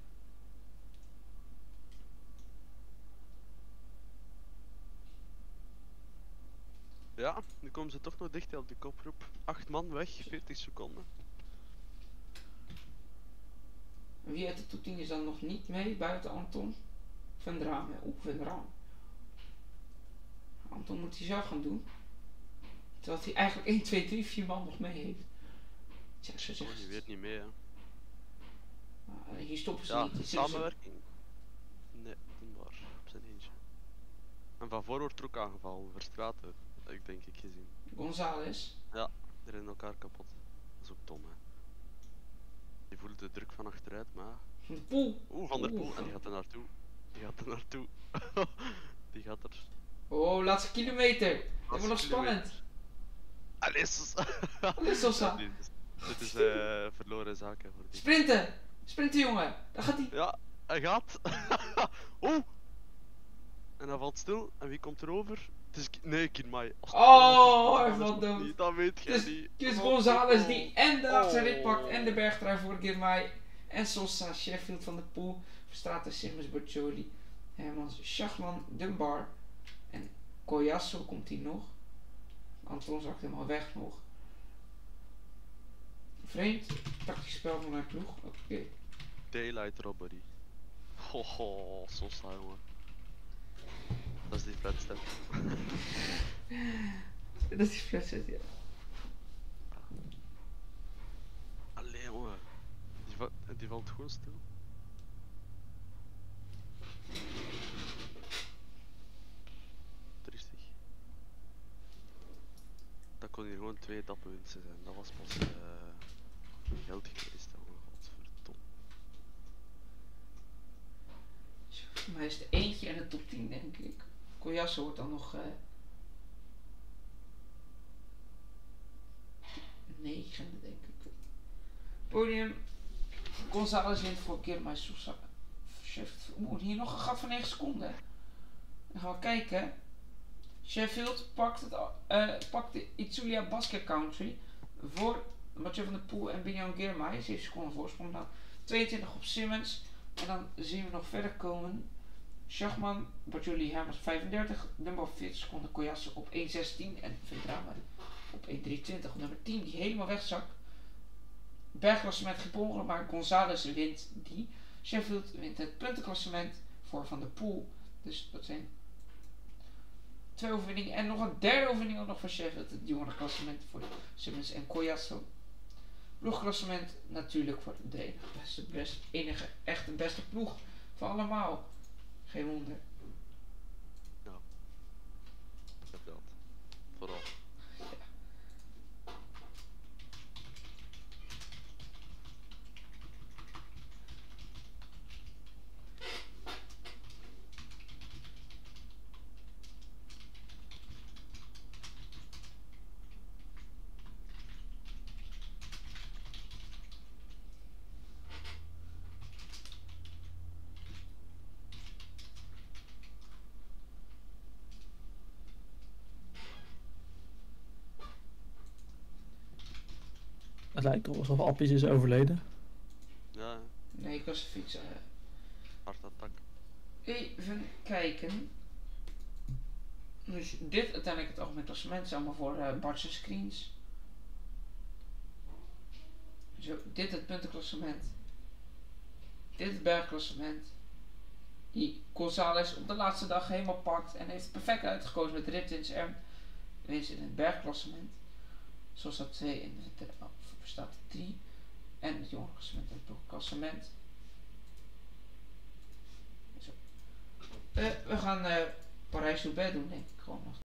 Ja, nu komen ze toch nog dicht op de kopgroep. 8 man weg, 40 seconden. Wie uit de top 10 is dan nog niet mee buiten Anton? Van der Haan, ja. Van der Haan. Anton moet hij zelf gaan doen. Terwijl hij eigenlijk 1, 2, 3, 4 man nog mee heeft. Ja, zo Oh, zegt die weet niet mee, hè. hier stoppen ze Ja, niet. samenwerking? Nee, doenbaar. Op zijn eentje. En van voor wordt er ook aangevallen. Verstraten, heb ik denk ik gezien. González. Ja, die rennen elkaar kapot. Dat is ook dom, hè. Die voelt de druk van achteruit, maar... Van de Poel. Oeh, Van der Poel. En die gaat er naartoe. Die gaat er naartoe. Die gaat er... Oh, laatste kilometer. Dat wordt nog spannend. Allee, Sosa. Allee, Sosa. Dit is verloren zaken voor die. Sprinten! Sprinten, jongen! Daar gaat hij. Ja, hij gaat. Oh! En hij valt stil. En wie komt er over? Het is... Nee, Kirmai. Oh, hij valt dood. Dat weet je niet. Het is González die en de achterrit pakt en de bergtrui voor Girmay. En Sosa, Sheffield van de Poel, Verstraeten, Simmons, Borcioli, Hermans, Schachman, Dunbar. En Koyasu komt hier nog. Anton zakt helemaal weg nog. Vreemd, tactisch spel van mijn ploeg. Oké. Daylight robbery. Ho, Sosa, jongen. Dat is die flatstep. Dat is die flatset, ja. Allee, jongen. Die valt gewoon stil. Tristig. Dat kon hier gewoon 2 etappenwinsten zijn. Dat was pas geld geweest, jongen. Godverdomme. Maar hij is de eentje in de top 10, denk ik. Koyasu wordt dan nog 9e, denk ik. Podium. González wint voor Girmay, Sosa. Sheffield. Hier nog een gat van 9 seconden. Dan gaan we kijken. Sheffield pakt de Itzulia Basket Country voor Mathieu van der Poel en Biniam Girmay. 7 seconden voorsprong. Dan 22 op Simmons. En dan zien we nog verder komen. Schachman, Borcioli, Hermans 35, nummer 40 seconden, Koyasu op 1.16 en Vendrama op 1.23 op nummer 10 die helemaal wegzakt. Bergklassement gepongen, maar González wint die. Sheffield wint het puntenklassement voor Van der Poel. Dus dat zijn 2 overwinningen en nog een derde overwinning ook nog voor Sheffield. Het jongerenklassement voor Simmons en Koyasu. Ploegklassement natuurlijk voor de enige echte beste ploeg van allemaal. Geen wonder. Ja. Dat. Vooral. Het lijkt toch alsof Appis is overleden. Ja, Nee, ik was fietsen. hartattack. Even kijken. Dus dit uiteindelijk het algemeen klassement is allemaal voor Bart's screens. Zo, dit het puntenklassement. Dit het bergklassement. Die González op de laatste dag helemaal pakt en heeft het perfect uitgekozen met Riptins en winst in het bergklassement. Zoals dat 2 en staat 3. En het jongerenklassement en het ploegklassement. Zo. We gaan Parijs Parijs-Roubaix doen, denk ik gewoon nog.